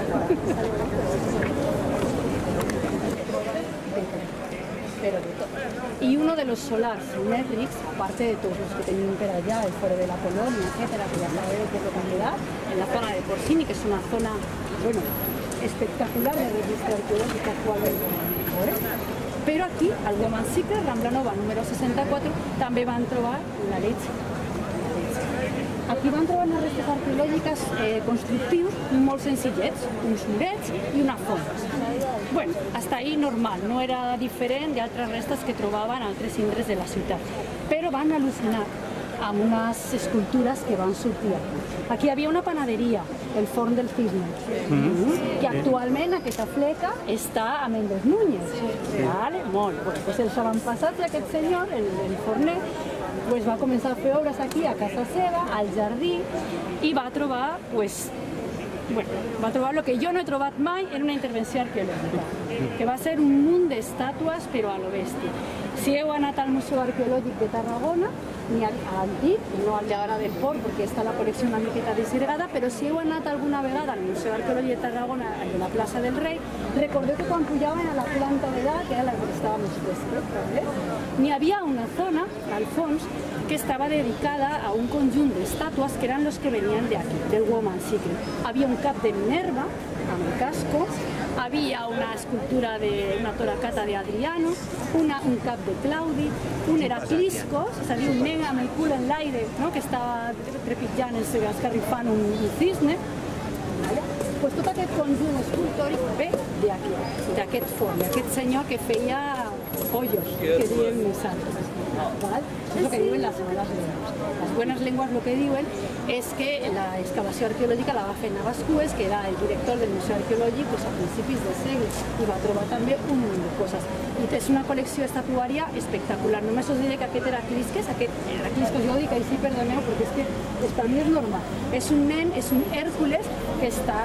Pero de todo. Y uno de los solars simétricos, aparte de todos los que tenían por allá, el Foro de la Colonia, etcétera, que ya sabéis qué localidad, en la zona de Porcini, que es una zona, espectacular de registro arqueológico actualmente. Però aquí, al Woman Secret, Rambla Nova número 64, també van trobar la leche. Aquí van trobar unes restes arqueològiques constructius molt senzillets, uns murets i una font. Bueno, hasta ahí normal, no era diferent d'altres restes que trobaven a altres indrets de la ciutat. Però van al·lucinar amb unes escultures que van sortir aquí. Aquí hi havia una panaderia, el forn del Cisne, que actualment aquesta fleca està a Méndez Núñez. Vale? Molt. Pues els avantpassats d'aquest senyor, el forner, pues va començar a fer obres aquí a casa seva, al jardí, i va trobar va trobar el que jo no he trobat mai en una intervenció arqueològica, que va ser un munt d'estàtues, però a lo bèstia. Si heu anat al Museu Arqueològic de Tarragona, ni antic, no al d'ara del port, perquè està la col·lecció una miqueta desgregada, però si heu anat alguna vegada al Museu Arqueològic de Tarragona, de la plaça del Rei, recordeu que quan pujaven a la planta de dalt, que era la que estava més fresca, n'hi havia una zona, al fons, que estava dedicada a un conjunt d'estàtues que eren els que venien d'aquí, del Woman Secret. Havia un cap de Minerva, amb el casco, havia una escultura d'una toracata d'Adriano, un cap de Claudi, un Heracliscos, és a dir, un nen amb el cul en l'aire, que estava trepitjant, escarrifant un cisne. Tot aquest conjunt escultòric ve d'aquí, d'aquest forn, d'aquest senyor que feia hoyos, que diem nosaltres. És el que diuen les buenas lenguas. Les buenas lenguas lo que diuen és que la excavació arqueològica la va fer Navascues, que era el director del Museu Arqueològic a principis de segle, i va trobar també un munt de coses. I és una col·lecció estatuària espectacular. Només us diré que aquest Heracliscos, jo ho dic així, perdoneu, perquè és que per mi és normal. És un nen, és un Hèrcules que està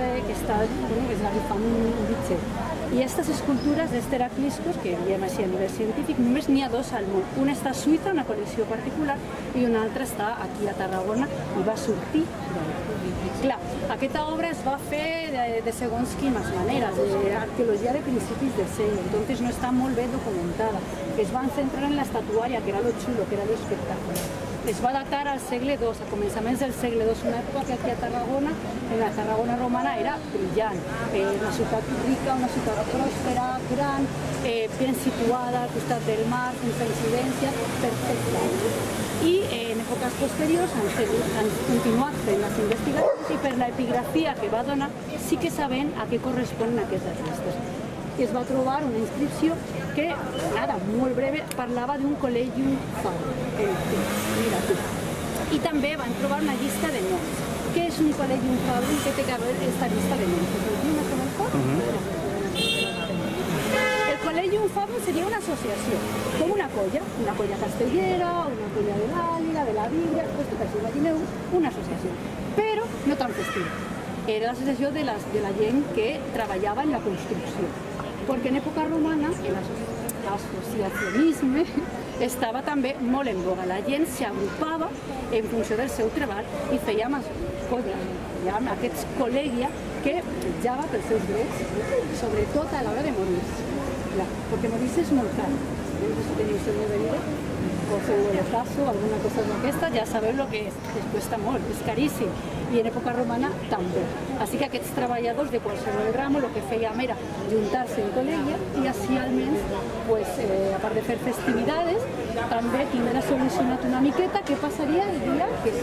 agafant un bitxet. I aquestes escultures d'aquest Heracliscos, que diem així a nivell científic, només n'hi ha dos al món. Una està a Suïssa, una col·lecció particular, i una altra està aquí a Tarragona i va sortir d'ahí. Clar, aquesta obra es va fer de segons quines maneres, d'arqueologia de principis de segle, entonces no està molt ben documentada. Es van centrar en l'estatuària, que era lo xulo, que era lo espectacular. Es va datar al segle II, a començaments del segle II, una època que aquí a Tarragona, en la Tarragona romana, era brillant. Una ciutat rica, una ciutat pròspera, gran, ben situada al costat del mar, sense incidència, perfecta. I en èpoques posteriors han continuat fent les investigacions i per l'epigrafia que va donar sí que sabem a què corresponen aquestes restes. Es va trobar una inscripció que, molt breve, parlava d'un Collegium Fabrum. Mira tu. I també van trobar una llista de noms. Què és un Collegium Fabrum? Què té a veure aquesta llista de noms? El Collegium Fabrum seria una associació, com una colla castellera, una colla de l'Àliga, de la Bíblia, per si imagineu, una associació, però no tan festiva. Era l'associació de la gent que treballava en la construcció. Perquè en època romana l'associacionisme estava també molt en boga. La gent s'agrupava en funció del seu treball i fèiem aquests col·legia que vetjava pels seus drets, sobretot a l'hora de morir-se. Perquè morir-se és molt car. Si teniu seguro de vida o seguro de caso, alguna cosa d'aquesta, ja sabeu el que és. Es cuesta molt, és caríssim. I en època romana també. Així que aquests treballadors de qualsevol ramo el que fèiem era juntar-se en col·legia i així almenys, a part de fer festividades, també tindrà solucionat una miqueta què passaria el dia que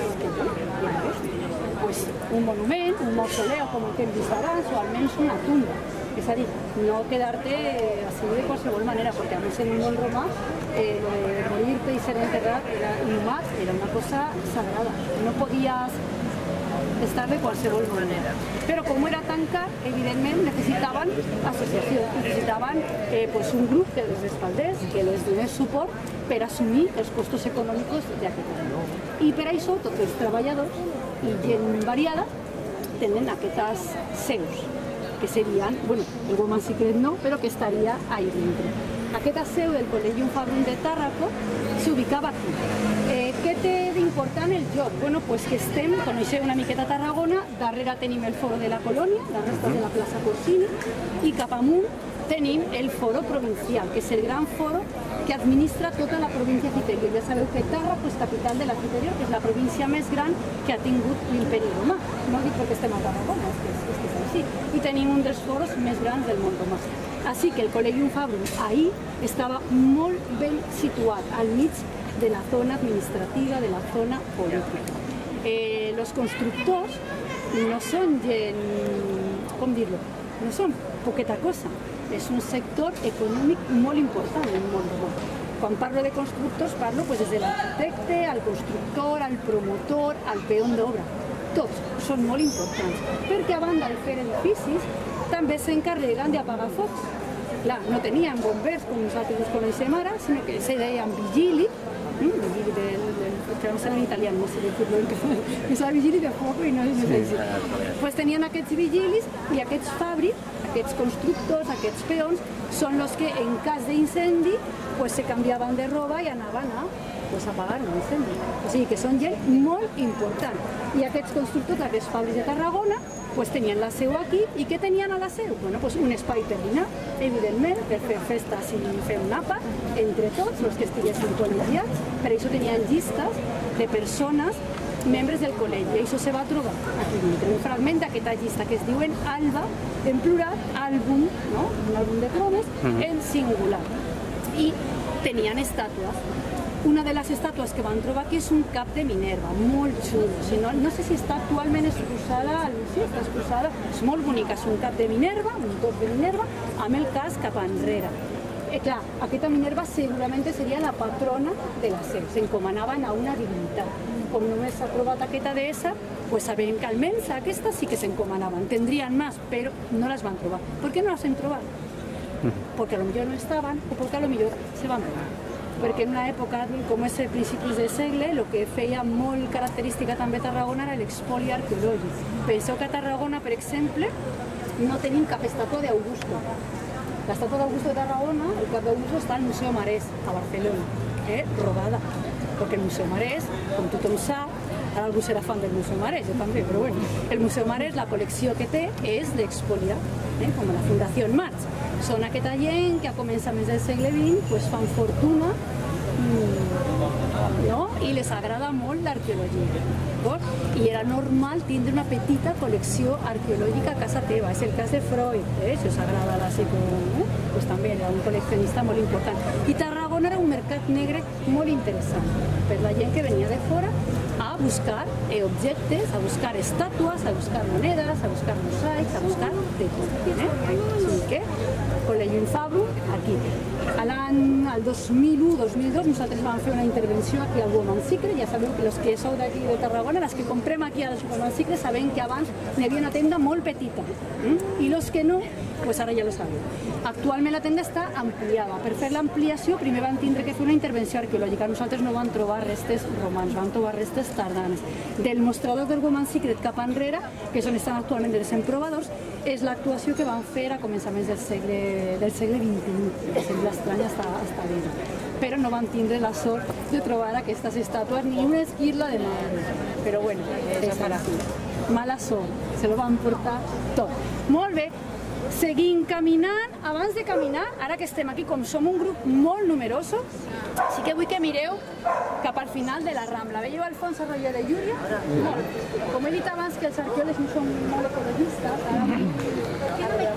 un monument, un mausoleu com el que hem vist abans, o almenys una tumba. És a dir, no quedar-te així de qualsevol manera, perquè a més en un món romà morir-te i ser enterrat inhumat era una cosa sagrada. No podies estar de qualsevol manera. Però com era tan car, evidentment necessitaven associació, necessitaven un grup que les respaldés, que les donés suport per assumir els costos econòmics d'aquest any. I per això tots els treballadors i gent variada tenen aquestes seus, que serien, el Woman Secret no, però que estaria ahí dintre. Aquesta seu del Collegium Fabrum de Tàrraco s'ubicava aquí. Què té d'important el lloc? Que estem, coneixeu una miqueta Tarragona, darrere tenim el foro de la Colònia, la resta de la plaça Corsini, i cap amunt tenim el foro provincial, que és el gran foro que administra tota la província d'Interior. Ja sabeu que Tàrraco és capital de la Interior, que és la província més gran que ha tingut l'imperi romà. No dic perquè estem a Tarragona, és que és així. I tenim un dels foros més grans del món romà. Així que el Collegium Fabrum ahir estava molt ben situat al mig de la zona administrativa, de la zona política. Els constructors no són gent, com dir-lo, no són poqueta cosa. És un sector econòmic molt important en el món romà. Quan parlo de constructors, parlo des de l'arquitecte, al constructor, al promotor, al peón d'obra. tots són molt importants, perquè a banda de fer edificis també s'encarreguen d'apagar focs. Clar, no tenien bombers com nosaltres els coneixem ara, sinó que se deien vigili, vigili que no sé en italià, no sé dir-lo, que és la vigili de foc i no sé dir. Pues tenien aquests vigilis i aquests fàbrics, aquests constructors, aquests peons, són els que en cas d'incendi se canviaven de roba i anaven a apagar un incendi. O sigui que són gent molt important. I aquests constructors d'aquests fàbrics de Tarragona tenien la seu aquí, i què tenien a la seu? Un espai per dinar, evidentment, per fer festes i fer un àpat entre tots els que estiguessin col·legiats. Per això tenien llistes de persones membres del col·legi, i això se va trobar aquí dintre, un fragment d'aquesta llista que es diuen ALBA, en plural, àlbum, un àlbum de cromes, en singular. I tenien estàtues. Una de les estàtues que van trobar aquí és un cap de Minerva, molt xulo. No sé si està actualment exposada, sí, està exposada, és molt bonica, és un cap de Minerva, un top de Minerva, amb el cas cap enrere. Clar, aquesta Minerva segurament seria la patrona de la seu, s'encomanaven a una divinitat. Com només s'ha trobat aquesta deessa, sabem que almenys aquestes sí que s'encomanaven. Tendrien més, però no les van trobar. Per què no les hem trobat? Perquè potser no estaven o perquè potser se van veure. Perquè en una època com és a principis de segle, el que feia molt característica també a Tarragona era l'espoli arqueològic. Penseu que a Tarragona, per exemple, no tenim cap estàtua d'Augusto. L'estàtua d'Augusto de Tarragona, el cap d'Augusto està al Museu Marès, a Barcelona, robada. Perquè el Museu Marès, com tothom sap, ara algú serà fan del Museu Marès, jo també, però bueno, el Museu Marès, la col·lecció que té és d'expoliar, com la Fundació March. Són aquesta gent que a començaments del segle XX fan fortuna i les agrada molt l'arqueologia. I era normal tindre una petita col·lecció arqueològica a casa teva. És el cas de Freud, si us agrada la psicologia, també era un col·leccionista molt important. I Tarragona era un mercat negre molt interessant per la gent que venia de fora a buscar objectes, a buscar estàtues, a buscar monedes, a buscar mosaics, a buscar de tot. Així que, Col·legi Fabro, aquí. Al 2001-2002 nosaltres vam fer una intervenció aquí al Woman Secret. Ja sabeu que els que sou d'aquí de Tarragona, les que comprem aquí al Woman Secret, sabem que abans n'hi havia una tenda molt petita. I els que no, ara ja ho sabeu. Actualment la tenda està ampliada. Per fer l'ampliació primer van tindre que fer una intervenció arqueològica. Nosaltres no vam trobar restes romans, vam trobar restes tardanes. Del mostrador del Woman Secret cap enrere, que és on estan actualment els emprovadors, és l'actuació que van fer a començaments del segle XXI. Que sembla estrany estar bé. Però no van tindre la sort de trobar aquestes estàtues ni una esquirla de madre. Però bueno, és així. Mala sort, se lo van portar tot. Molt bé. Seguim caminant. Abans de caminar, ara que estem aquí, com som un grup molt numerós, sí que vull que mireu cap al final de la Rambla. Veieu al fons Arroyo de Llúria? Molt. Com he dit abans que els arqueòlegs no són molt ecologistes,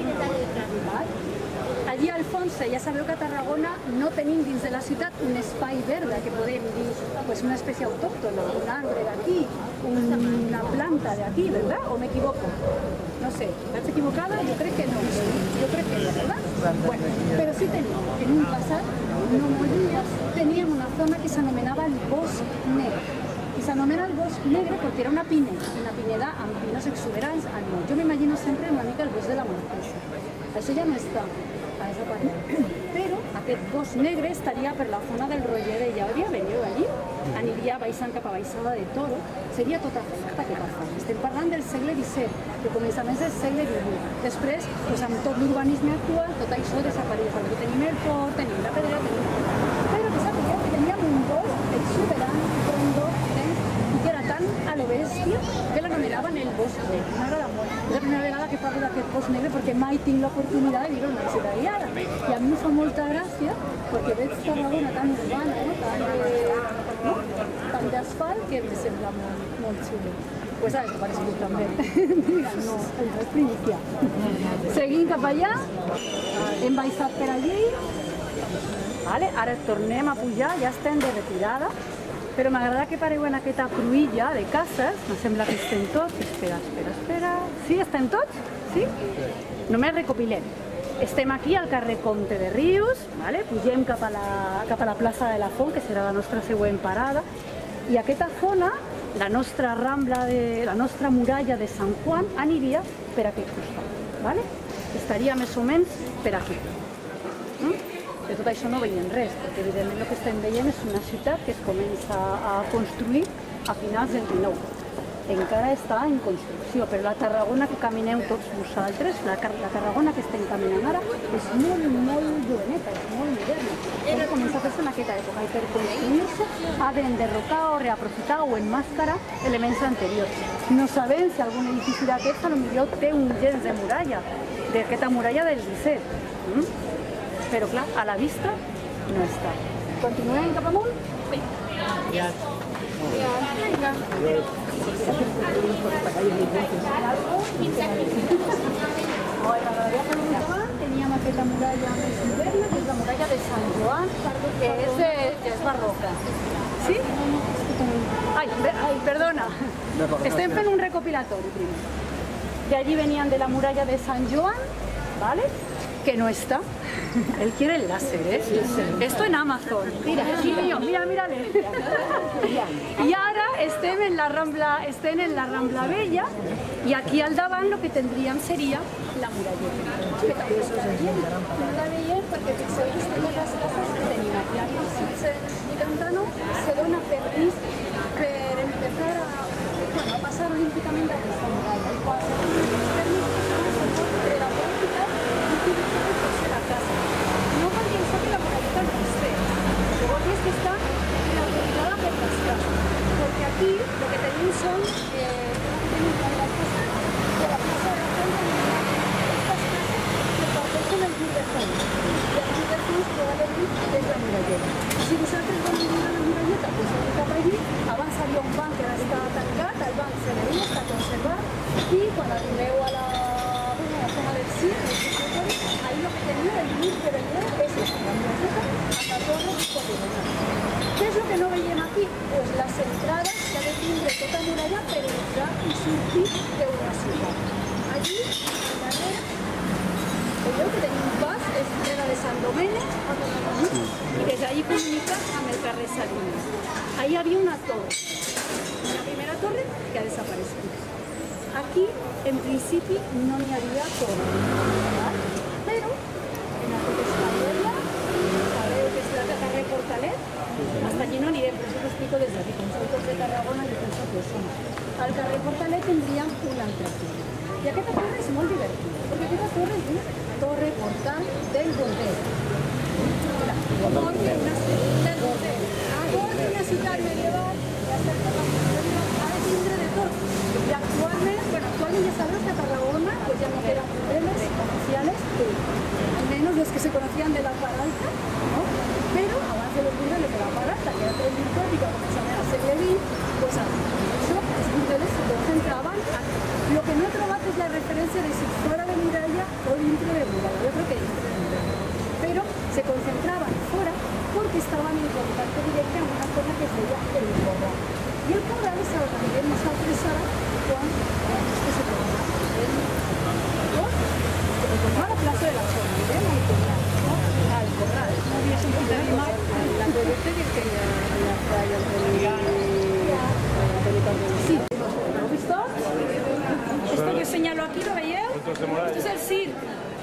allí al fons ja sabeu que a Tarragona no tenim dins de la ciutat un espai verd que podem dir una espècie autòctona, un arbre d'aquí, una planta d'aquí, ¿verdad? ¿O me equivoco? No sé, ¿estás equivocada? Yo creo que no. Yo creo que no, ¿verdad? Bueno, pero sí teníem, en un passat, no molt lluny, teníem una zona que s'anomenava el Bosc Negre. I s'anomena el Bosc Negre perquè era una pineda amb pinos exuberants al nord. Jo m'imagino sempre una mica el bosc de la Montesa. Això ja no està, ha desaparegut. Però aquest bosc negre estaria per la zona del Roger de Llària, veieu allí, aniria baixant cap a Baixada de Toro, seria tota aquesta zona. Estem parlant del segle XVII, que començaments del segle XVIII. Després, amb tot l'urbanisme actual, tot això desapareix. Aquí tenim el port, tenim la pedrera, però que sapigueu que teníem un bosc exuberant, frondós, i que era tan a lo bèstia que l'anomenaven el bosc negre. M'agrada molt. És la primera vegada que parlo d'aquest bosc negre perquè mai tinc l'oportunitat de viure una ciutat guiada. I a mi em fa molta gràcia perquè veig Tarragona tan urbana, tant d'asfalt, que em sembla molt xulo. Pues ha desaparecido també. Mira, no, és primicia. Seguim cap allà, hem baixat per allí. Ara tornem a pujar, ja estem de retirada. Però m'agrada que pareu en aquesta cruïlla de cases. Em sembla que estem tots. Espera. Sí, estem tots? Sí? Només recopilem. Estem aquí al carrer Comte de Rius, pugem cap a la plaça de la Font, que serà la nostra següent parada. I aquesta zona la nostra rambla, la nostra muralla de Sant Juan aniria per aquest costat, ¿vale? Estaria més o menys per aquí. De tot això no veiem res, perquè evidentment el que estem veient és una ciutat que es comença a construir a finals del 19. Encara està en construcció, però la Tarragona que camineu tots vosaltres, la Tarragona que estem caminant ara, és molt, molt joveneta, és molt moderna. Però comença a fer-se en aquesta època i per construir-se ha d'enderrocar o reaprofitar o enmàscarar elements anteriors. No sabem si algun edifici d'aquests potser té un gens de muralla, d'aquesta muralla del 17. Però clar, a la vista no està. Continuem cap amunt? Vinga. Teníem aquesta muralla més moderna, que és la muralla de Sant Joan, que és barroca. Sí? Ai, perdona. Estem fent un recopilatori primer. De allí venían de la muralla de San Joan, ¿vale? Que no está. Él quiere el láser, ¿eh? Esto en Amazon. Mira, mírale. Y ahora estén en la Rambla Vella y aquí al davant lo que tendrían sería la muralleta. Que també és no la veiem perquè fixeu que estem en les cases que tenim aquí. Al 1689 se dona permís per empezar a passar olímpicament a aquesta muralla. I quan se donen els permisos de la política utilitzada per ser la casa. No perquè això que la muralleta no es té. Lo que vol dir és que està autoritzada per les cases. Perquè aquí lo que tenim són la casa de la casa de la casa el mur de fons. I el mur de fons probablement és la muralleta. Si vosaltres voleu mirar la muralleta, doncs anem cap allí. Abans hi havia un banc que ara està tancat, el banc se veia, està conservat, i quan arribeu a la zona del CIR, ahí lo que tenia el mur de Bellver és la muralleta amb la torre poligonal. Què és el que no veiem aquí? Doncs les entrades que ha de tindre tota muralla per entrar i sortir d'una ciutat. Allí, darrere, veieu que tenim un pas, és l'era de Sant Domènec, i des d'allí comunica amb el carrer Salines. Ahí havia una torre, una primera torre que ha desaparegut. Aquí, en principi, no n'hi havia torre, però en aquest escala, sabeu que es tracta carrer Portalet, hasta allí no anirem, però us ho explico des d'aquí, com sou tots de Tarragona, jo penso que ho som. Al carrer Portalet tindríem una altra torre. I aquesta torre és molt divertida, perquè aquesta torre es diu Torre Portal del Bordel. Torre una ciutat medieval, ha de tindre de tot. I actualment ya sabemos que a Tarragona pues ya no quedan hoteles comerciales, al menos los que se conocían de la Paralta, ¿no? Pero abans de los burdeles de la Paralta, que era todo virtuótica, començament al segle XX, pues això, els burdeles se concentraban aquí. Lo que no he trobat es la referencia de si fuera de muralla o dentro de muralla. Yo creo que dentro de muralla. Pero se concentraban fuera porque estaban en contacto directo en una zona que se llama el Corral. Y el Corral es a donde vemos a Fresara con este se llama la plaza de la zona. Y vemos el Corral, ¿no? Al Corral. No había un poquito de mar. La coberta que quería la playa sí. ¿Lo has visto? Esto que señalo aquí, ¿lo veis? Esto es el CIR.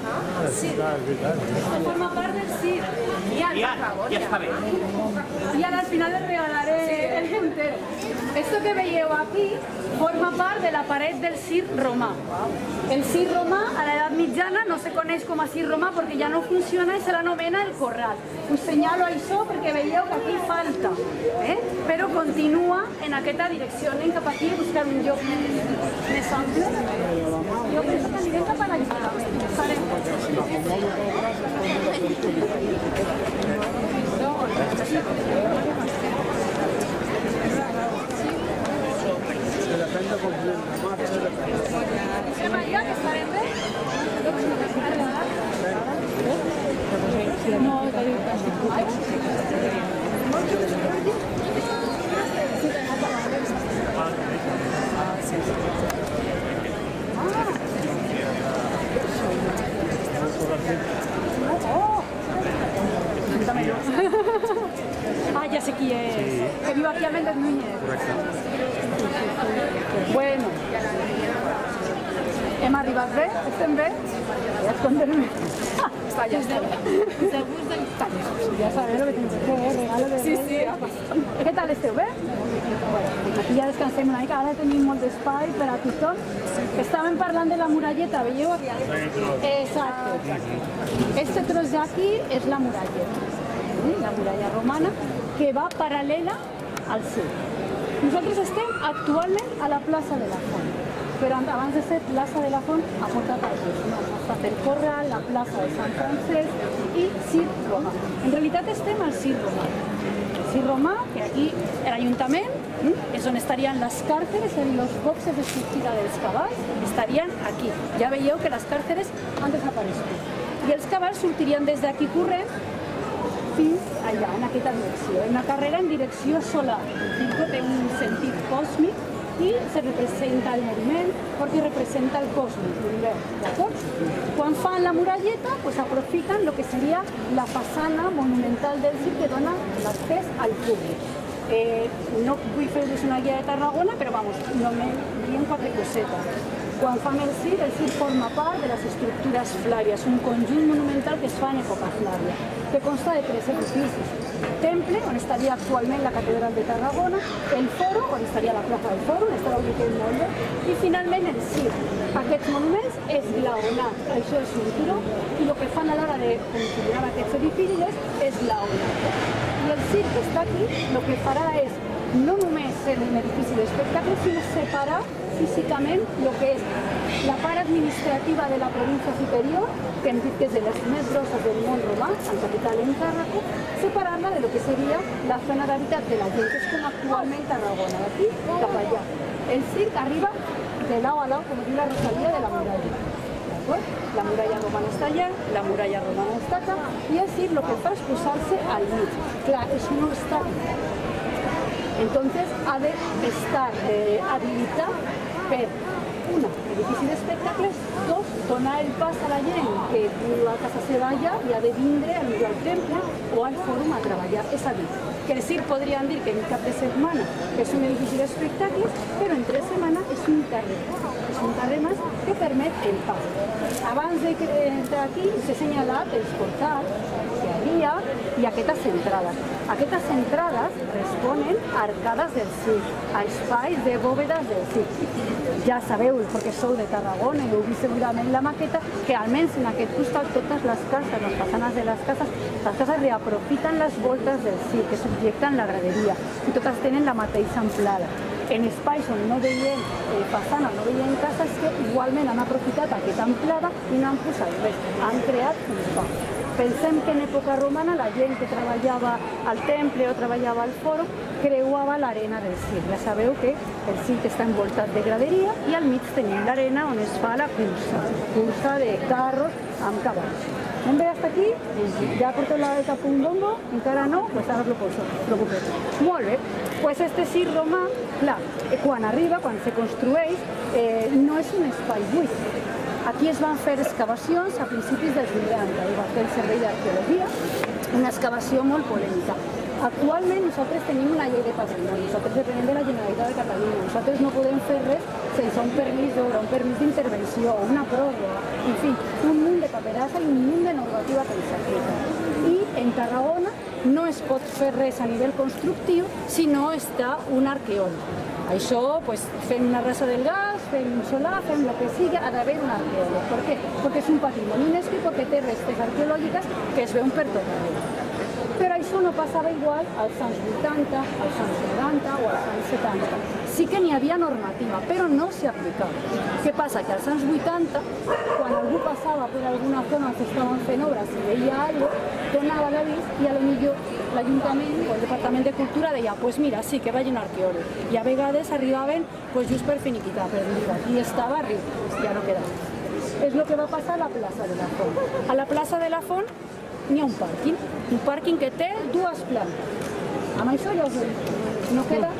Esto forma part del CIR. Ja està bé. I ara al final les regalaré el puntero. Esto que veieu aquí forma part de la paret del CIR romà. El CIR romà a l'edat mitjana no se coneix com a CIR romà perquè ja no funciona i se l'anomena el Corral. Us senyalo això perquè veieu que aquí falta, però continua en aquesta direcció. Anem cap aquí a buscar un lloc més ample. Jo penso que anirem cap a la llista. Maria, que estarem bé? No, ah, ya sé que viu aquí a Méndez Núñez. Bueno, hem arribat bé? Estem bé? Ja esconder-me. Ya está. Ya sabes lo que tienes que hacer, regalo de Sí, sí. Què tal esteu, bé? Aquí ja descansem una mica, ara tenim molt d'espai per a tothom. Estàvem parlant de la muralleta, veieu? Exacte. Este tros d'aquí és la muralleta, la muralla romana, que va paral·lela al circ. Nosaltres estem actualment a la plaça de la Font, però abans de ser plaça de la Font ha portat aquí, ha estat el Corral, la plaça de Sant Francesc i Circ Romà. En realitat estem al Circ Romà. El Circ Romà, que aquí l'Ajuntament, és on estarien les càrceres, els boxes de sortida dels cavalls, estarien aquí. Ja veieu que les càrceres han desaparegut. I els cavalls sortirien des d'aquí corrent fins allà, en aquesta direcció. Una carrera en direcció solar. El circo té un sentit còsmic i se representa el moviment perquè representa el cosmos, d'acord? Quan fan la muralleta, aprofiten el que seria la façana monumental del circ que dona l'accés al públic. No vull fer-vos una guia de Tarragona, però només diem 4 cosetes. Quan fan el circ forma part de les estructures flàries, un conjunt monumental que es fa en època flària, que consta de 3 edificis. Temple, on estaria actualment la Catedral de Tarragona, el Foro, on estaria la plaça del Foro, on estarà ubicat molt bé, i finalment el circ. Aquests monuments és glaonat, això és un turó, i el que fan a l'hora de configurar aquests edificis és glaonat. I el circ que està aquí, el que farà és no només ser un edifici d'espectacle, sinó separar físicament el que és la part administrativa de la província superior, que hem dit que és de les més grosses del món romà, en capital en Tàrraco, separar-la de lo que seria la zona d'habitat de la gent, que és com actualment Tarragona, d'aquí cap allà. El circ arriba de lau a lau, com diu la Rosalia, de la muralla. La muralla romana està allà, la muralla romana està acá, i el circ el que fa és posar-se al mig. Clar, és un obstacle. Entonces ha de estar habilitat per, una, edifici d'espectacles, dos, donar el pas a la gent que viu a casa seva allà i ha de vindre al temple o al fòrum a treballar. És a dir, que el circ podríem dir que en cap de setmana és un edifici d'espectacles, però entre setmana és un carrer. És un carrer més que permet el pas. Abans d'entrar aquí s'ha assenyalat els portals que hi havia i aquestes entrades. Aquestes entrades responen a arcades del circ, a espais de bòvedes del circ. Ja sabeu, perquè sou de Tarragona i heu vist segurament la maqueta, que almenys en aquest costat totes les cases, les façanes de les cases reaprofiten les voltes del circ, que subjecten la graderia, i totes tenen la mateixa amplada. En espais on no veiem façana, no veiem cases, que igualment han aprofitat aquesta amplada i no han posat res, han creat un pas. Pensem que en època romana la gent que treballava al temple o treballava al fòrum creuava l'arena del circ. Ja sabeu que el circ està envoltat de graderia i al mig tenim l'arena on es fa la cursa de carros amb cavalls. Hem ve hasta aquí? Ja porteu la de Capundongo? Encara no? Doncs ara us lo poso, preocupeu. Molt bé, doncs este circ romà, clar, quan arriba, quan se construeix, no és un espai buit. Aquí es van fer excavacions a principis dels 90, i va fer el Servei d'Arqueologia, una excavació molt polèmica. Actualment nosaltres tenim una llei de patrimoni, nosaltres depenem de la Generalitat de Catalunya, nosaltres no podem fer res sense un permís d'obra, un permís d'intervenció, una pròrroga, en fi, un munt de paperassa i un munt de normativa que ens aplica. I en Tarragona no es pot fer res a nivell constructiu si no està un arqueòleg. Això, fem una rasa del gas, fem un solar, fem el que sigui, ha d'haver un arqueòleg. Per què? Perquè és un patrimoni UNESCO i perquè té restes arqueològiques que es veuen per tot arreu. Però això no passava igual als anys 80, als anys 90 o als anys 70. Sí que n'hi havia normativa, però no s'hi aplicava. Què passa? Que als anys 80, quan algú passava per alguna zona on s'estaven fent obres i veia alguna cosa, donava l'avís i potser l'Ajuntament o el Departament de Cultura deia mira, sí, que vagi un arqueòleg. I a vegades arribaven just per finiquitar, per dir, aquí estava, ja no queda. És el que va passar a la plaça de la Font. A la plaça de la Font n'hi ha un pàrquing que té 2 plantes. Amb això ja us ho dic, no queda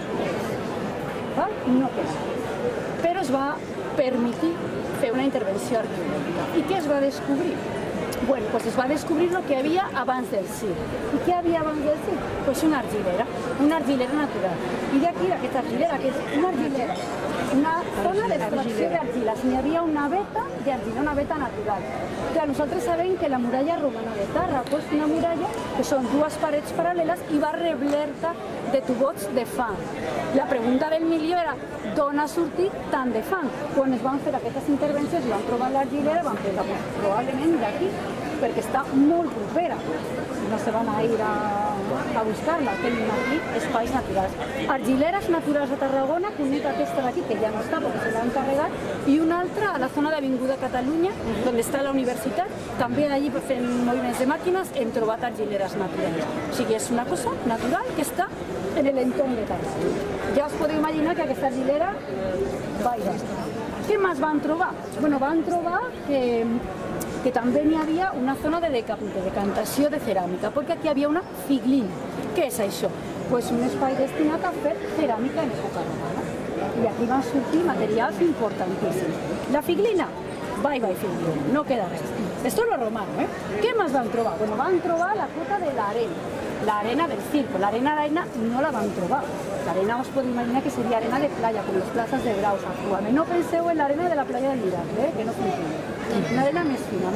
res, no queda. Però es va permetre fer una intervenció arqueològica. I què es va descobrir? Bueno, es va descobrir el que hi havia abans del circ. I què hi havia abans del circ? Una argilera. una argilera natural. I d'aquí, aquesta argilera, que és una argilera, una zona d'extracció d'argiles. N'hi havia una veta d'argila, una veta natural. Clar, nosaltres sabem que la muralla romana de Tàrraco és una muralla que són dues parets paral·leles i va replerta de tubots de fang. La pregunta del milió era d'on ha sortit tant de fang? Quan es van fer aquestes intervencions i van trobar l'argilera, van pensar probablement d'aquí, perquè està molt propera. No se van a ir a buscar-la, tenim aquí espais naturals. Argileres naturals a Tarragona, conec aquesta d'aquí, que ja no està perquè se l'han carregat, i una altra a la zona d'Avinguda Catalunya, on està la universitat, també allí fent moviments de màquines hem trobat argileres naturals. O sigui, és una cosa natural que està en l'entorn de Tarragona. Ja us podeu imaginar que aquesta argilera va i va. Què més van trobar? Bueno, van trobar que també n'hi havia una zona de decantació de ceràmica, perquè aquí hi havia una figlina. Què és això? Pues un espai destinat a fer ceràmica en època romana. I aquí van sortir materials importantíssims. La figlina, bye figlina, no queda res. Esto es lo romano, ¿eh? ¿Qué más van trobar? Bueno, van trobar la cota de la arena del circo. La arena no la van trobar. L'arena us podeu imaginar que seria arena de playa, com les places de braus actualment. No penseu en l'arena de la playa del Miracle, que no funciona. Una arena més fina,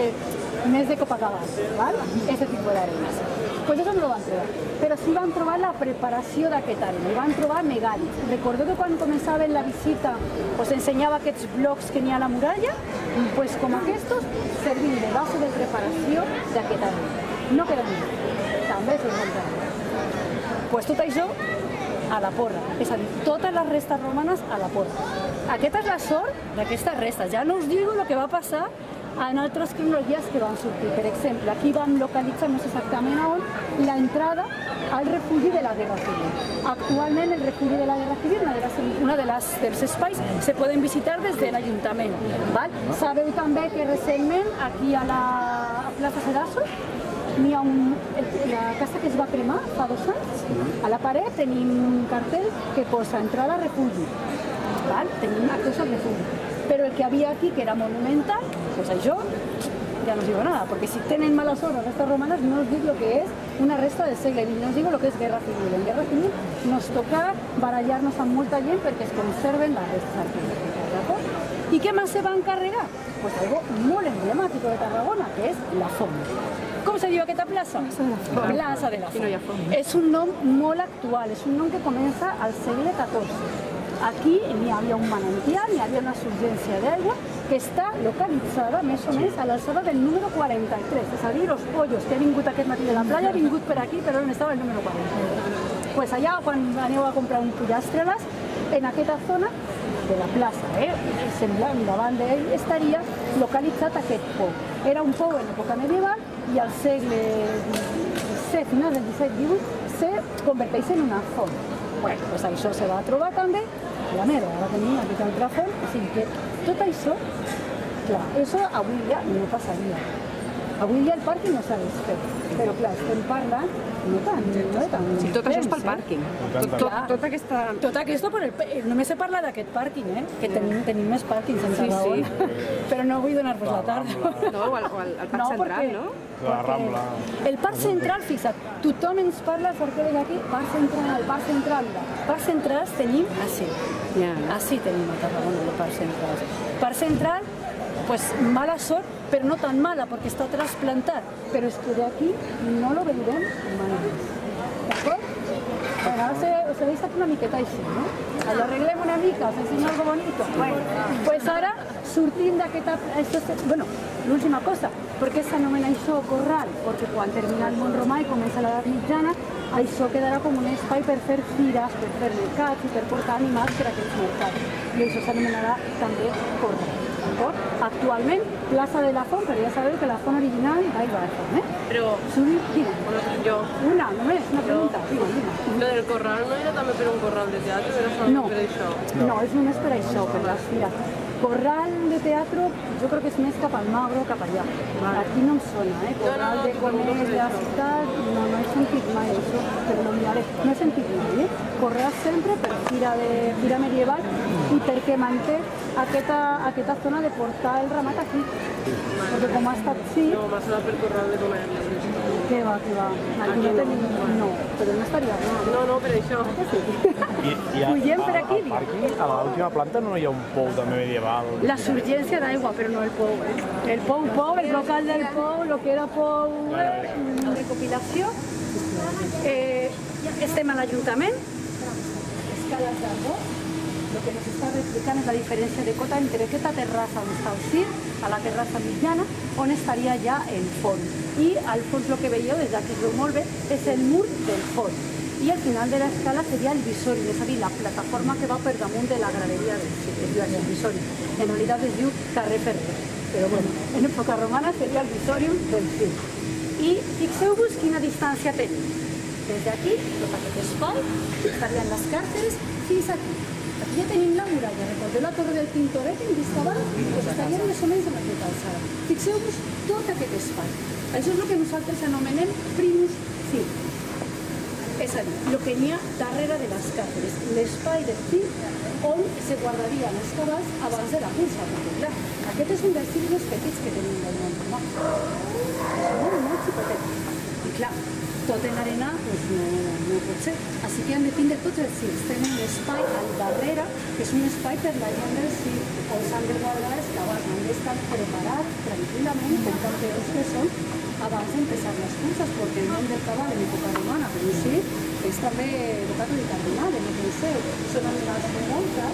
més de Copacabana, ¿vale? Ese tipo d'arenes. Pues eso no lo van trobar. Però sí van trobar la preparació d'aquest arena, i van trobar megàlits. Recordeu que quan començaven la visita us ensenyava aquests blocs que n'hi ha a la muralla? Pues com aquests servien de base de preparació d'aquest arena. No queda més. També s'ho encontrarà. Pues tot això a la porra, és a dir, totes les restes romanes a la porra. Aquesta és la sort d'aquestes restes. Ja no us digo el que va passar en altres cronologies que van sortir. Per exemple, aquí vam localitzar, no sé exactament on, l'entrada al refugi de la Guerra Civil. Actualment el refugi de la Guerra Civil, una dels espais, se poden visitar des de l'Ajuntament. Sabeu també que recentment, aquí a la plaça Sedassos, n'hi ha la casa que es va cremar fa 2 anys. A la paret tenim un cartell que posa entrada a refugi. Tenim accés al refugi. Però el que havia aquí, que era monumental, pues això ja no os digo nada, porque si tienen malas obras restas romanas, no os digo lo que es una resta del segle XX, no os digo lo que es guerra civil. En guerra civil nos toca barallar-nos amb molta gent perquè es conserven les restes arqueològiques, d'acord? I què més se va encarregar? Pues algo molt emblemàtic de Tarragona, que és la font. Com se diu aquesta plaça? Plaça de la Font. És un nom molt actual, és un nom que comença al segle XIV. Aquí n'hi havia un manantial, n'hi havia una surgència d'aigua que està localitzada més o menys a l'alçada del número 43. És a dir, els pollos que he vingut aquest matí de la playa, he vingut per aquí, però on estava el número 43. Pues allà, quan aneu a comprar un pollastres, en aquesta zona de la plaça, semblant, davant d'ell, estaria localitzat aquest pou. Era un pou en època medieval i al segle XVII, final del XVII-XVIII, se converteix en una font. Bueno, pues això se va trobar també a la merda, ara tenim aquesta altra font, o sigui que tot això, clar, això avui ja no passaria. Avui ja el pàrquing no s'ha desfet, però clar, estem parlant no tant. Sí, tot això és pel pàrquing. Tot aquesta, només se parla d'aquest pàrquing, que tenim més pàrquings en Tarragona, però no vull donar-vos la tarda. No, o el Parc Central, no? La Rambla. El Parc Central, fixa't, tothom ens parla, els arqueòlegs aquí, Parc Central, Parc Central. Parc Centrals tenim així. Així tenim a Tarragona el Parc Central. Parc Central, pues mala sort, pero no tan mala porque está trasplantar, pero es que de aquí no lo vendrán mai més. D'acord? Bueno, ara us veis aquí una miqueta així, no? Lo arreglem una mica, us ensenyo algo bonito. Bueno, pues ara sortim d'aquesta... Bueno, l'última cosa, per què s'anomena això corral? Perquè quan termina el món romà i comença l'edat mitjana, això quedarà com un espai per fer fires, per fer mercats i per portar animals per a aquells mercats. I això s'anomenarà també corral. Actualment, plaça de la Font, però ja sabeu que la font original va a la Font, Però, una pregunta, digue'm. Lo del corral no era també per un corral de teatre, era solament per això? No, és només per això, per les fires. Corral de teatre, jo crec que és més cap al Magro, cap allà. Aquí no em sona, corral de comerç de la ciutat, no he sentit mai això, però no miraré. No he sentit mai, Corral sempre per fira medieval i perquè manté aquesta zona de portar el ramat aquí. Perquè com ha estat així... No, m'ha sonat per corral de comerç. Què va, què va. Aquí no tenim... No, però no estaria mal. No, però això... Pugem per aquí, al pàrquing, a l'última planta no hi ha un pou també medieval. La surgència d'aigua, però no el pou. El pou, el local del pou, el que era pou recopilació. Estem a l'Ajuntament, escales d'arbor. Lo que nos está explicant és la diferència de cota entre aquesta terrassa on està el circ, a la terrassa mitjana, on estaria ja el fons. I al fons el que veieu, des d'aquí es veu molt bé, és el mur del fons. I al final de l'escala seria el visori, és a dir, la plataforma que va per damunt de la graderia del circ, es diu el visori. En realitat es diu carrer Ferrer, però bueno, en època romana seria el visorium del circ. I fixeu-vos quina distància tenim. Des d'aquí, tot aquest espai, estarien les càrceres fins aquí. Aquí ja tenim la muralla, recordeu la torre del Tintoret en vista abans? Doncs estaríem més o menys en aquesta alçada. Fixeu-vos tot aquest espai. Això és el que nosaltres anomenem primus circ. És a dir, el que n'hi ha darrere de les càceres, l'espai del circ on se guardarien els cavalls abans de la cursa, perquè clar, aquest és un dels circs més petits que tenim del món romà. És molt xicotet. I clar, tot en arena doncs no pot ser. Així que han de tindre tots els circs. Tenen l'espai al darrere, que és un espai per la gent del circ, on s'han de guardar els cavalls, han d'estar preparats tranquil·lament, com campeons que són, abans d'empezar les curses, perquè el món del cavall en època romana, però sí, és també educato di cardinale, no penseu, són animals de molta,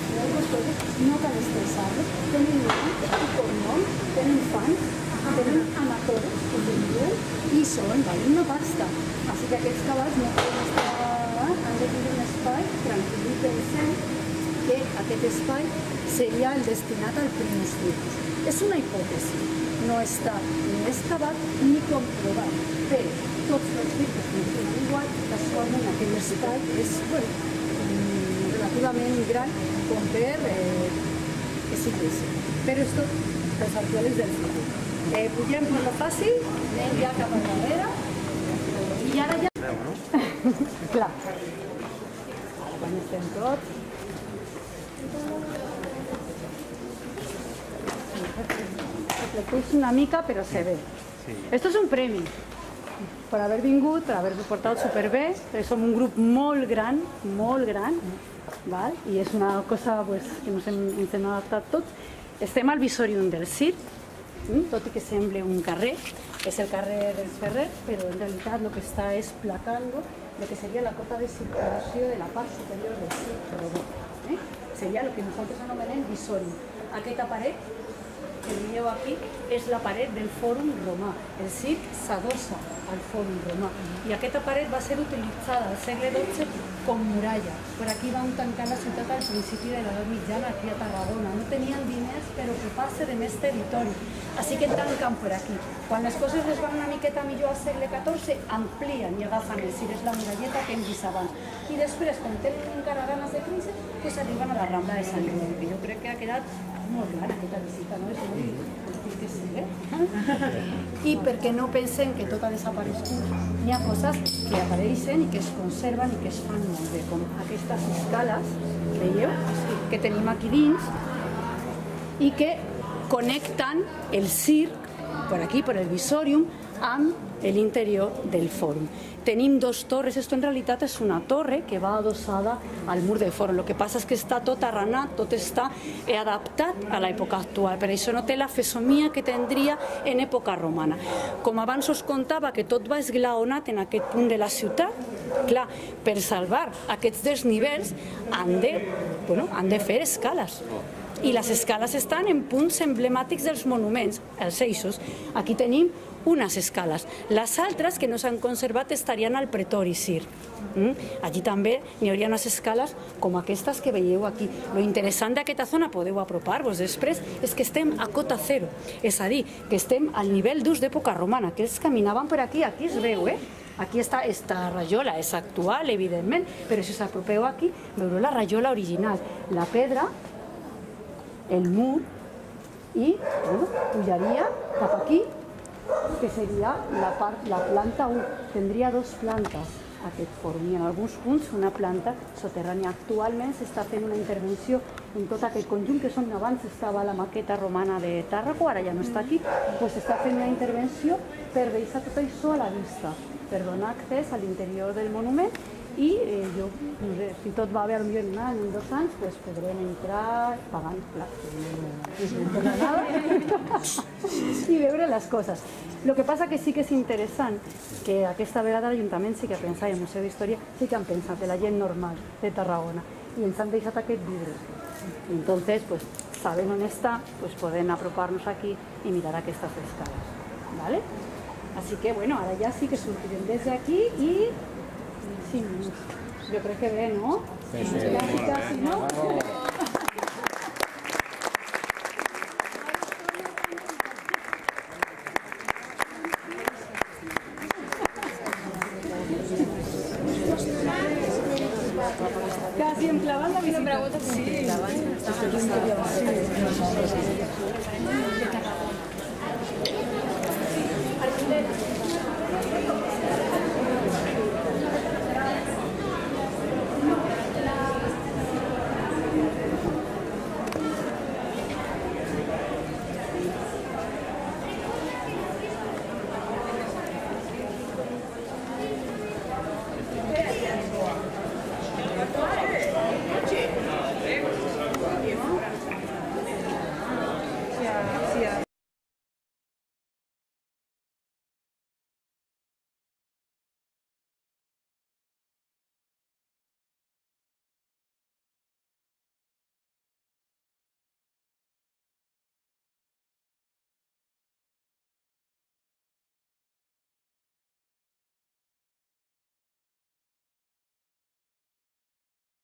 no cal estressar-los, tenen nom i cognom, tenen fans, tenen amatores, que es diuen, i són, valen una pasta. Així que aquests cavalls no poden estar, han de tenir un espai tranquil i pensem que aquest espai seria el destinat al primus circus. És una hipòtesi, no està ni excavat ni comprovat, però tots els circus funcionen igual, casualment aquell espai és relativament gran com per que sigui. Però és tot pels arqueòlegs del circuit. Pugem per lo fàcil, anem ja cap al darrere i ara ja... Clar, quan estem tots... Reflecteix una mica, però se ve. Esto es un premi per haver vingut, per haver-vos portat superbé. Som un grup molt gran, i és una cosa que ens hem adaptat tots. Estem al visorium del circ, tot i que sembla un carrer, és el carrer dels Ferrer, però en realitat el que està és placando el que seria la cota de circulació de la part superior del circ. Seria el que nosaltres anomenem visorium. Aquesta paret que veieu aquí és la paret del Fòrum Romà. El circ s'adossa al Fòrum Romà i aquesta paret va ser utilitzada al segle XII com muralla. Per aquí van tancar la ciutat al principi de l'edat mitjana aquí a Tarragona. No tenien diners per ocupar-se de més territori, així que tanquen per aquí. Quan les coses les van una miqueta millor al segle XIV, amplien i agafen el circ, és la muralleta que hem vist abans. I després, quan tenen encara ganes de créixer, doncs arriben a la Rambla de Sant Joan, que jo crec que ha quedat molt gran aquesta visita, no? És molt que sí, I perquè no pensem que tot ha desaparegut, hi ha coses que apareixen i que es conserven i que es fan molt bé, com aquestes escales, veieu, que tenim aquí dins i que connecten el circ, per aquí, per el visorium, amb l'interior del fòrum. Tenim dos torres, esto en realitat és una torre que va adossada al mur del fòrum. El que passa és que està tot arranat, tot està adaptat a l'època actual, per això no té la fesomia que tindria en època romana. Com abans us contava que tot va esglaonat en aquest punt de la ciutat, clar, per salvar aquests desnivels han de fer escales. I les escales estan en punts emblemàtics dels monuments, els eixos. Aquí tenim unes escales. Les altres que no s'han conservat estarien al pretori circ. Allí també n'hi hauria unes escales com aquestes que veieu aquí. Lo interessant d'aquesta zona, podeu apropar-vos després, és que estem a cota zero, és a dir, que estem al nivell d'ús d'època romana, que ells caminaven per aquí, aquí es veu, Aquí està esta rajola, és actual, evidentment, però si us apropeu aquí, veureu la rajola original. La pedra, el mur, i pujaria cap aquí, que seria la planta 1. Tindria dos plantes. aquest fòrum. I en alguns punts una planta soterrània. Actualment s'està fent una intervenció en tot aquest conjunt, que és on abans estava la maqueta romana de Tàrraco, ara ja no està aquí, doncs s'està fent una intervenció per deixar tot això a la vista, per donar accés a l'interior del monument i jo, no sé, si tot va bé potser en un any, en 2 anys, doncs podrem entrar pagant i veure les coses. El que passa que sí que és interessant que aquesta vegada l'Ajuntament sí que pensa, i el Museu d'Història sí que han pensat de la gent normal de Tarragona i ens han deixat aquest vidre. Entonces, pues, saben on està, pues poden apropar-nos aquí i mirar aquestes escales. ¿Vale? Así que, bueno, ara ja sí que sortirem des d'aquí i 5 minuts. Jo crec que bé, no? Sí, sí. Quasi, no? Casi em clavant la visita. Sí.